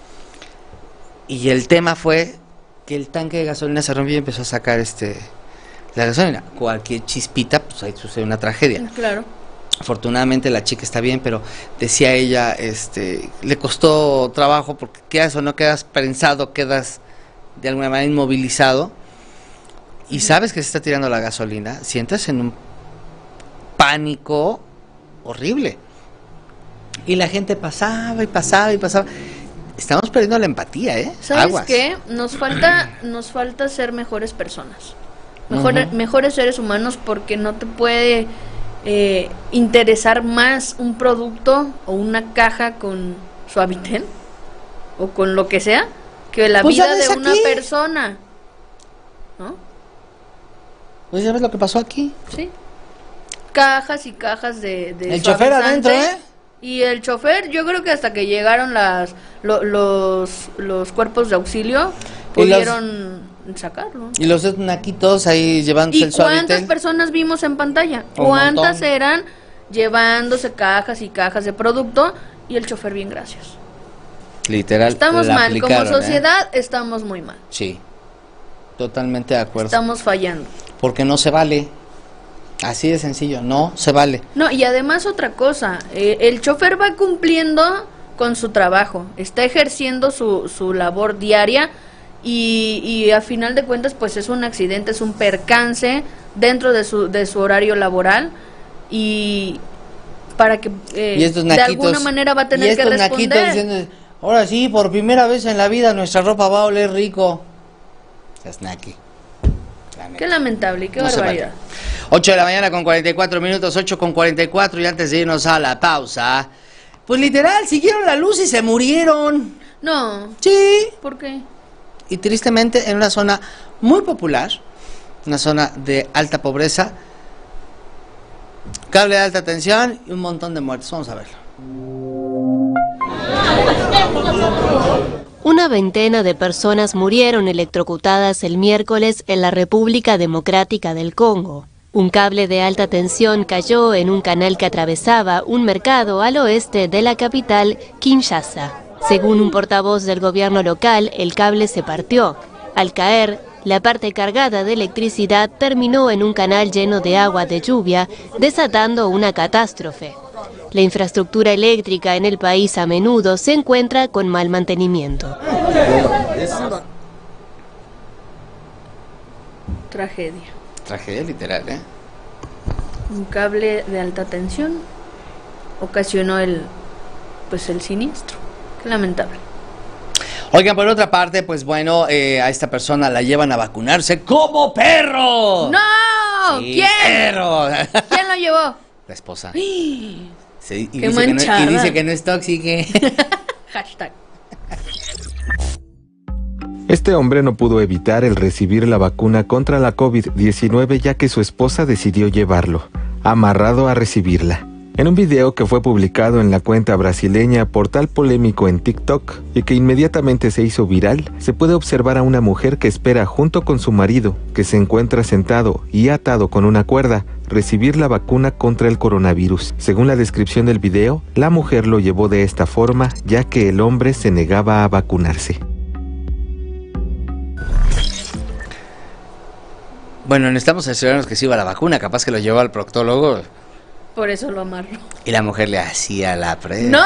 Y el tema fue que el tanque de gasolina se rompió y empezó a sacar este la gasolina. Cualquier chispita, pues ahí sucede una tragedia. Claro. Afortunadamente la chica está bien, pero decía ella, este, le costó trabajo porque quedas o no quedas prensado, quedas de alguna manera inmovilizado y sabes que se está tirando la gasolina, sientes en un pánico horrible. Y la gente pasaba y pasaba y pasaba. Estamos perdiendo la empatía, ¿eh? ¿Sabes Aguas. qué? Nos falta, nos falta ser mejores personas. Mejor, Ujú. mejores seres humanos, porque no te puede eh, interesar más un producto o una caja con Suavitel o con lo que sea que la Pues ya vida de ves una aquí. persona, ¿no? Pues ya ves lo que pasó aquí. Sí. Cajas y cajas de, de El chofer suavizante. adentro, ¿eh? Y el chofer, yo creo que hasta que llegaron las lo- los los cuerpos de auxilio Y los- pudieron sacarlo. Y los dos naquitos ahí llevándose ¿Y el cuántas Suavitel. personas vimos en pantalla? Un ¿Cuántas montón. eran llevándose cajas y cajas de producto y el chofer bien, gracias? Literal. Estamos la mal, como aplicaron, ¿eh? sociedad estamos muy mal. Sí. Totalmente de acuerdo. Estamos fallando. Porque no se vale. Así de sencillo, no se vale. No, y además otra cosa, eh, el chofer va cumpliendo con su trabajo, está ejerciendo su, su labor diaria y, y a final de cuentas pues es un accidente, es un percance dentro de su, de su horario laboral y para que eh, Y estos de naquitos, alguna manera va a y tener que estos naquitos responder. diciendo, ahora sí, por primera vez en la vida nuestra ropa va a oler rico. Es naki. Qué lamentable, qué No se barbaridad. vale. ocho de la mañana con cuarenta y cuatro minutos, ocho con cuarenta y cuatro, y antes de irnos a la pausa, pues literal, siguieron la luz y se murieron. No. Sí. ¿Por qué? Y tristemente en una zona muy popular, una zona de alta pobreza, cable de alta tensión y un montón de muertos. Vamos a verlo. Una veintena de personas murieron electrocutadas el miércoles en la República Democrática del Congo. Un cable de alta tensión cayó en un canal que atravesaba un mercado al oeste de la capital, Kinshasa. Según un portavoz del gobierno local, el cable se partió. Al caer, la parte cargada de electricidad terminó en un canal lleno de agua de lluvia, desatando una catástrofe. La infraestructura eléctrica en el país a menudo se encuentra con mal mantenimiento. Tragedia. Tragedia literal, ¿eh? Un cable de alta tensión ocasionó el pues el siniestro. Qué lamentable. Oigan, por otra parte, pues bueno, eh, a esta persona la llevan a vacunarse como perro. ¡No! Sí, ¿Quién? perro. ¿Quién lo llevó? La esposa. ¡Ay! Sí, y, Qué dice que no, manchada. y dice que no es tóxico. Hashtag. Este hombre no pudo evitar el recibir la vacuna contra la COVID diecinueve ya que su esposa decidió llevarlo, amarrado a recibirla. En un video que fue publicado en la cuenta brasileña Portal Polémico en TikTok y que inmediatamente se hizo viral, se puede observar a una mujer que espera junto con su marido, que se encuentra sentado y atado con una cuerda, recibir la vacuna contra el coronavirus. Según la descripción del video, la mujer lo llevó de esta forma ya que el hombre se negaba a vacunarse. Bueno, necesitamos asegurarnos que sí iba la vacuna, capaz que lo llevó al proctólogo Por eso lo amarro. y la mujer le hacía la prueba. ¡No!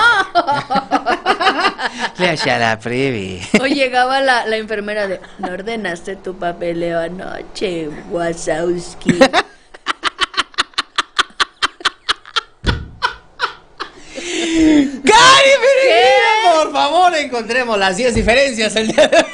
Le hacía la prueba. O llegaba la, la enfermera de, ¿no ordenaste tu papeleo anoche, Wazowski? ¡Cari Peregrina! Por favor, encontremos las diez diferencias el día de hoy.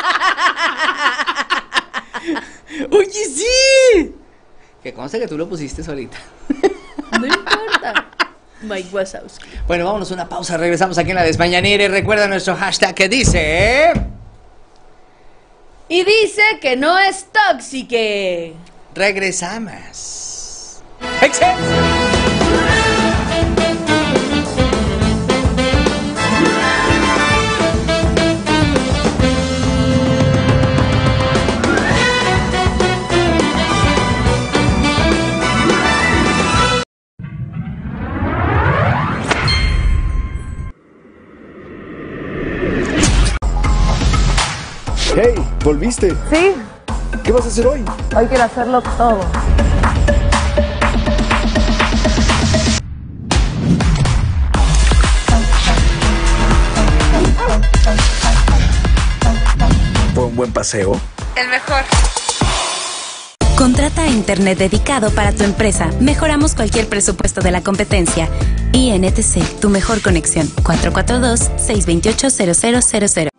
Oye, sí. Que conste que tú lo pusiste solita. No importa. Mike Wazowski. Bueno, vámonos a una pausa. Regresamos aquí en La Desmañanera. Y recuerda nuestro hashtag que dice... Y dice que no es tóxique. Regresamos. ¡Excelso! Hey, ¿volviste? Sí, ¿Qué vas a hacer hoy? hoy quiero hacerlo todo. ¿Fue un buen paseo? El mejor. Contrata internet dedicado para tu empresa. Mejoramos cualquier presupuesto de la competencia. I N T C, tu mejor conexión. cuatro cuatro dos, seis dos ocho, cero cero cero cero.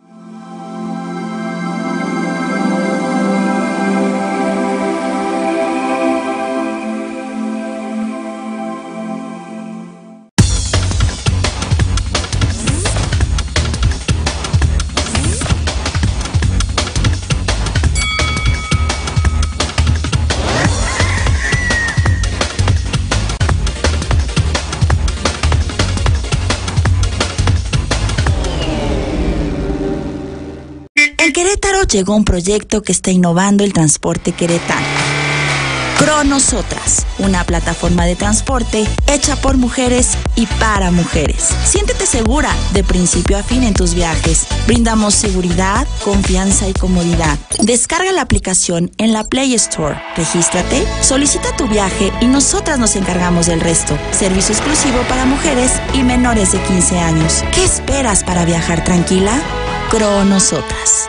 Querétaro llegó un proyecto que está innovando el transporte queretano. Cronosotras, una plataforma de transporte hecha por mujeres y para mujeres. Siéntete segura de principio a fin en tus viajes. Brindamos seguridad, confianza y comodidad. Descarga la aplicación en la Play Store. Regístrate, solicita tu viaje y nosotras nos encargamos del resto. Servicio exclusivo para mujeres y menores de quince años. ¿Qué esperas para viajar tranquila? Cronosotras.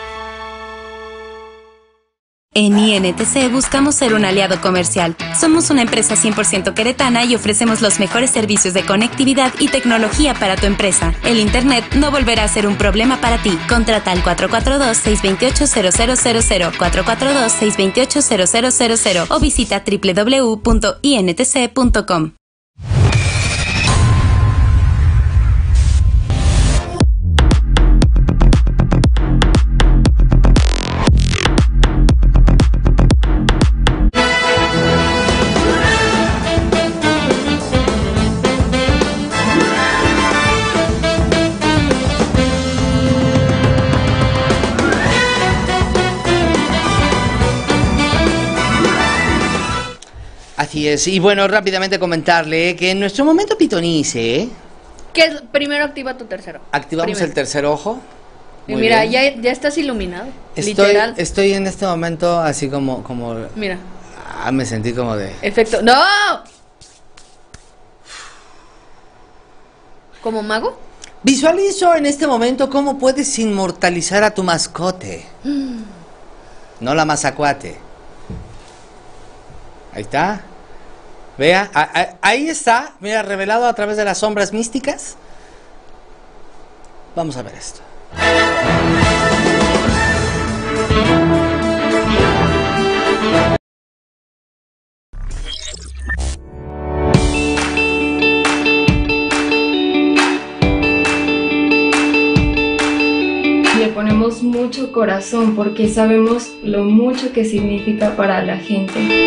En I N T C buscamos ser un aliado comercial. Somos una empresa cien por ciento queretana y ofrecemos los mejores servicios de conectividad y tecnología para tu empresa. El Internet no volverá a ser un problema para ti. Contrata al cuatro cuatro dos, seis dos ocho, cero cero cero cero, cuatro cuatro dos, seis dos ocho, cero cero cero cero o visita doble u doble u doble u punto i n t c punto com. Así es, y bueno, rápidamente comentarle que en nuestro momento pitonice, ¿qué es? Primero activa tu tercero. Activamos Primero. el tercer ojo. Y Muy mira, bien. ya, ya estás iluminado. Estoy, literal. estoy en este momento así como, como, Mira, ah, me sentí como de, efecto. ¡No! ¿Como mago? visualizo en este momento cómo puedes inmortalizar a tu mascote, no la mazacuate. Ahí está. Vea, a- a- ahí está, mira, revelado a través de las sombras místicas. Vamos a ver esto. Le ponemos mucho corazón porque sabemos lo mucho que significa para la gente.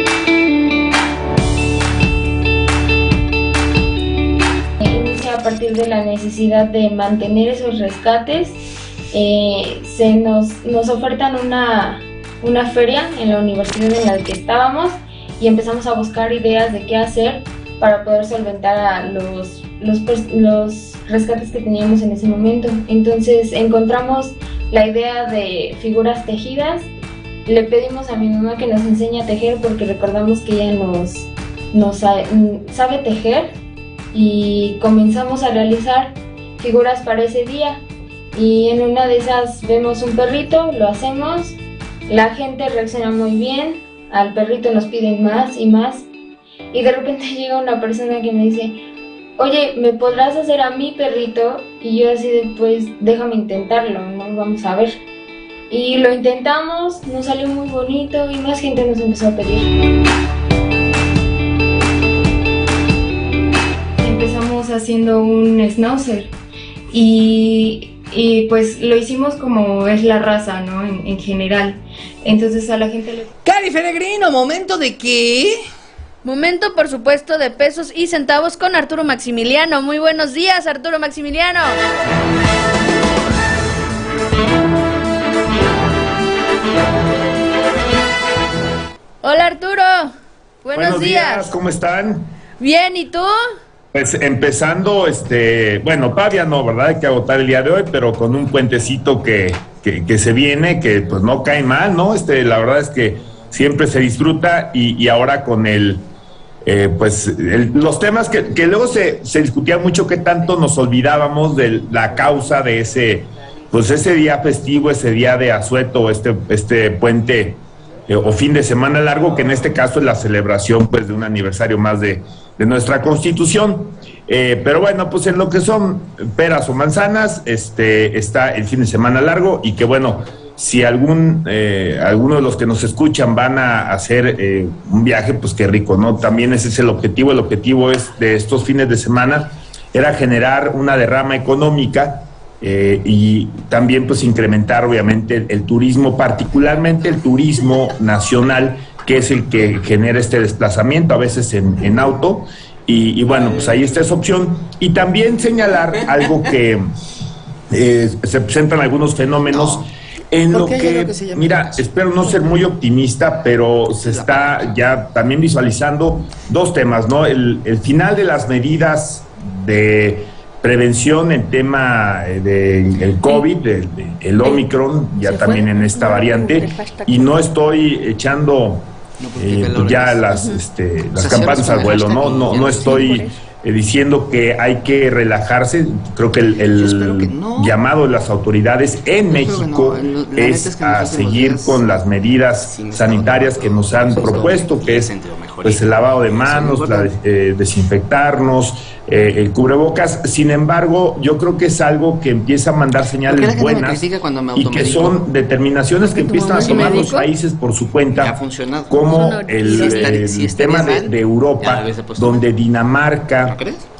Inicia a partir de la necesidad de mantener esos rescates. Eh, se nos, nos ofertan una, una feria en la universidad en la que estábamos y empezamos a buscar ideas de qué hacer para poder solventar a los, los, pers- los rescates que teníamos en ese momento. Entonces encontramos la idea de figuras tejidas. Le pedimos a mi mamá que nos enseñe a tejer porque recordamos que ella nos, nos sa- sabe tejer, y comenzamos a realizar figuras para ese día. Y en una de esas vemos un perrito, lo hacemos, la gente reacciona muy bien, al perrito nos piden más y más, y de repente llega una persona que me dice: oye, ¿me podrás hacer a mi perrito? Y yo así de, pues déjame intentarlo, ¿no? Vamos a ver. Y lo intentamos, nos salió muy bonito y más gente nos empezó a pedir. Empezamos haciendo un schnauzer y, y pues lo hicimos como es la raza, ¿no? En, en general. Entonces a la gente le... Cari Peregrino, ¿momento de qué? Momento, por supuesto, de pesos y centavos con Arturo Maximiliano. Muy buenos días, Arturo Maximiliano. Hola, Arturo. Buenos, Buenos días. días, ¿cómo están? Bien, ¿y tú? Pues empezando, este, bueno, todavía no, ¿verdad? Hay que agotar el día de hoy, pero con un puentecito que, que, que se viene, que pues no cae mal, ¿no? Este, la verdad es que siempre se disfruta y, y ahora con el, eh, pues, el- los temas que, que luego se, se discutía mucho, que tanto nos olvidábamos de la causa de ese, pues ese día festivo, ese día de asueto, este, este puente eh, o fin de semana largo, que en este caso es la celebración, pues, de un aniversario más de, de nuestra Constitución. Eh, pero bueno, pues en lo que son peras o manzanas, este, está el fin de semana largo, y que bueno, si algún eh, alguno de los que nos escuchan van a hacer eh, un viaje, pues qué rico, ¿no? También ese es el objetivo. El objetivo es de estos fines de semana era generar una derrama económica, eh, y también pues incrementar obviamente el, el turismo, particularmente el turismo nacional, que es el que genera este desplazamiento, a veces en, en auto, y, y bueno, pues ahí está esa opción. Y también señalar algo que eh, se presentan algunos fenómenos. En lo qué hay que, algo que se llama mira, prevención? espero no ser muy optimista, pero se está ya también visualizando dos temas, ¿no? El, el final de las medidas de prevención en tema del de, COVID, del de, el Omicron, ya también en esta variante, y no estoy echando eh, pues ya las, este, las campanas al vuelo, ¿no? No, no estoy eh, diciendo que hay que relajarse. Creo que el, el que no. llamado de las autoridades en Yo México no. es, es que a seguir con las medidas sanitarias que nos han propuesto, que es pues el lavado de manos, la, eh, desinfectarnos, eh, el cubrebocas. Sin embargo, yo creo que es algo que empieza a mandar señales buenas y que son determinaciones que empiezan a tomar los países por su cuenta, como el, el sistema de, de Europa, donde Dinamarca,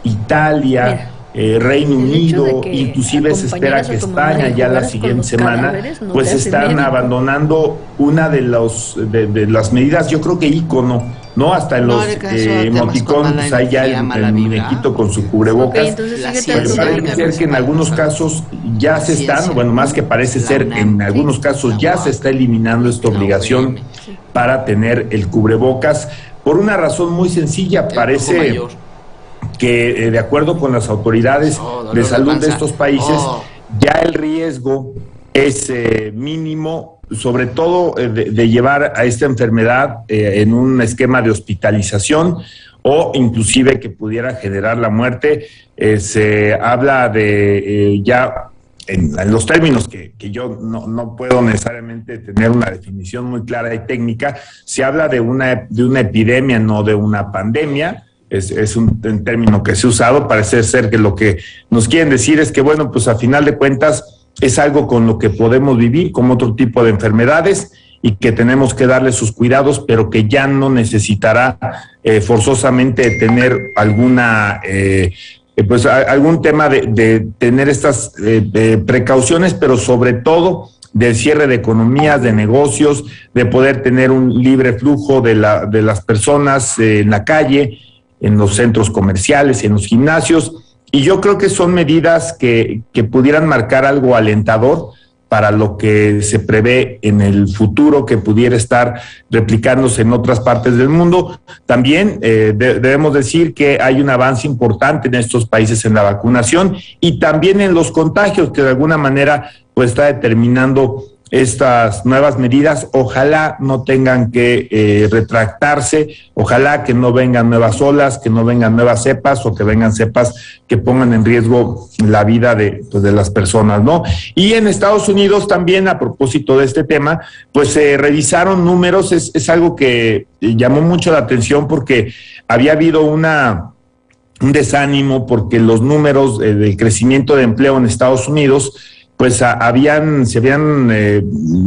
Italia, Eh, Reino Unido, inclusive se espera que España ya la siguiente semana no pues están abandonando una de los de, de las medidas, yo creo que ícono, no hasta en los eh, emoticones, pues ahí ya el, el muñequito con su cubrebocas. Okay, pues parece ser que en algunos casos ya se están, bueno, más que parece ser, en algunos casos ya se está eliminando esta obligación para tener el cubrebocas por una razón muy sencilla. Parece que eh, de acuerdo con las autoridades oh, de salud de estos países, oh. ya el riesgo es eh, mínimo, sobre todo eh, de, de llevar a esta enfermedad eh, en un esquema de hospitalización o inclusive que pudiera generar la muerte. Eh, se habla de eh, ya en, en los términos que, que yo no, no puedo necesariamente tener una definición muy clara y técnica, se habla de una, de una epidemia, no de una pandemia. Es, es un, un término que se ha usado. Parece ser que lo que nos quieren decir es que, bueno, pues a final de cuentas es algo con lo que podemos vivir, como otro tipo de enfermedades, y que tenemos que darle sus cuidados, pero que ya no necesitará eh, forzosamente tener alguna, eh, pues a, algún tema de, de tener estas eh, de precauciones, pero sobre todo del cierre de economías, de negocios, de poder tener un libre flujo de, la, de las personas eh, en la calle, en los centros comerciales, en los gimnasios, y yo creo que son medidas que, que pudieran marcar algo alentador para lo que se prevé en el futuro, que pudiera estar replicándose en otras partes del mundo. También eh, de, debemos decir que hay un avance importante en estos países en la vacunación y también en los contagios, que de alguna manera pues está determinando estas nuevas medidas. Ojalá no tengan que eh, retractarse, ojalá que no vengan nuevas olas, que no vengan nuevas cepas o que vengan cepas que pongan en riesgo la vida de, pues, de las personas, ¿no? Y en Estados Unidos también, a propósito de este tema, pues se eh, revisaron números. Es, es algo que llamó mucho la atención porque había habido una un desánimo porque los números eh, del crecimiento de empleo en Estados Unidos pues a, habían, se habían eh,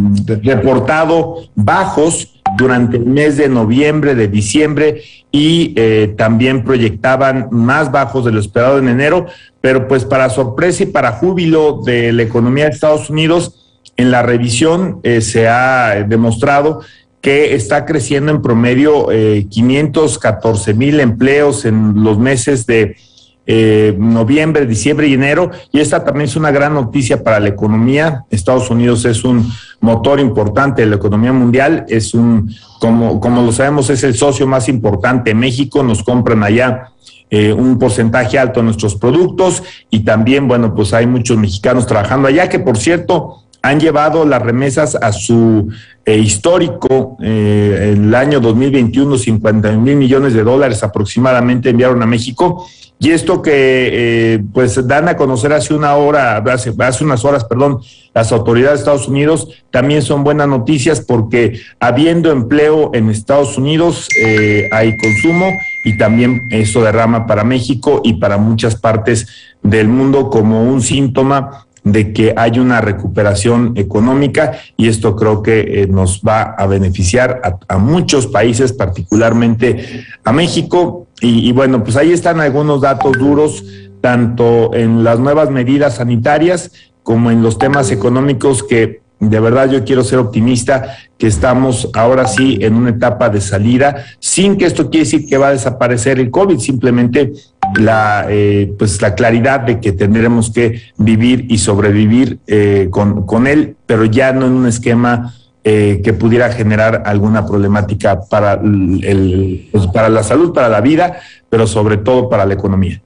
reportado bajos durante el mes de noviembre, de diciembre, y eh, también proyectaban más bajos de lo esperado en enero, pero pues para sorpresa y para júbilo de la economía de Estados Unidos, en la revisión eh, se ha demostrado que está creciendo en promedio eh, quinientos catorce mil empleos en los meses de Eh, noviembre, diciembre y enero, y esta también es una gran noticia para la economía. Estados Unidos es un motor importante de la economía mundial, es un, como, como lo sabemos, es el socio más importante. México, nos compran allá eh, un porcentaje alto de nuestros productos, y también, bueno, pues hay muchos mexicanos trabajando allá, que por cierto han llevado las remesas a su eh, histórico, eh, el año dos mil veintiuno, cincuenta mil millones de dólares aproximadamente enviaron a México. Y esto que eh, pues dan a conocer hace una hora, hace, hace unas horas, perdón, las autoridades de Estados Unidos, también son buenas noticias, porque habiendo empleo en Estados Unidos eh, hay consumo, y también eso derrama para México y para muchas partes del mundo como un síntoma de que hay una recuperación económica, y esto creo que eh, nos va a beneficiar a, a muchos países, particularmente a México. Y, y bueno, pues ahí están algunos datos duros, tanto en las nuevas medidas sanitarias como en los temas económicos, que de verdad yo quiero ser optimista, que estamos ahora sí en una etapa de salida, sin que esto quiere decir que va a desaparecer el COVID, simplemente la, eh, pues la claridad de que tendremos que vivir y sobrevivir eh, con, con él, pero ya no en un esquema eh, que pudiera generar alguna problemática para, el, el, pues para la salud, para la vida, pero sobre todo para la economía.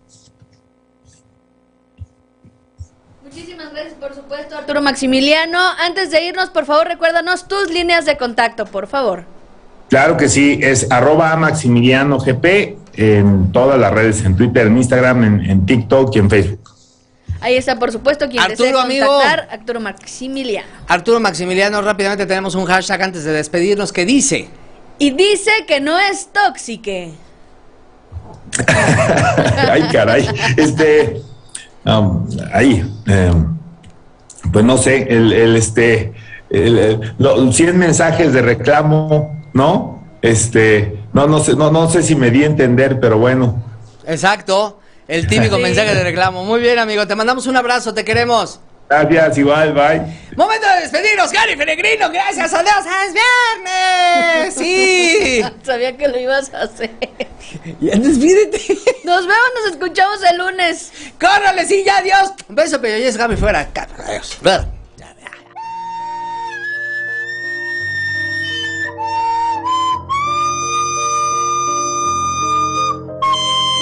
Por supuesto, Arturo Maximiliano. Antes de irnos, por favor, recuérdanos tus líneas de contacto, por favor. Claro que sí, es arroba Maximiliano G P en todas las redes, en Twitter, en Instagram, en, en TikTok y en Facebook. Ahí está, por supuesto, quien Arturo, desee contactar, amigo. Arturo Maximiliano. Arturo Maximiliano, rápidamente tenemos un hashtag antes de despedirnos que dice... Y dice que no es tóxique. Ay, caray, este... Um, ahí... Um, pues no sé, el, el este, el, el, los cien mensajes de reclamo, ¿no? Este, no, no sé, no, no sé si me di a entender, pero bueno. Exacto, el típico sí. mensaje de reclamo. Muy bien, amigo, te mandamos un abrazo, te queremos. Gracias, igual, bye. Momento de despedirnos, Gary Peregrino, gracias a Dios, es viernes, sí. Sabía que lo ibas a hacer. Ya despídete. Nos vemos, nos escuchamos el lunes. Córrale, sí, ya, adiós. Un beso, pero ya es Gaby fuera. Adiós.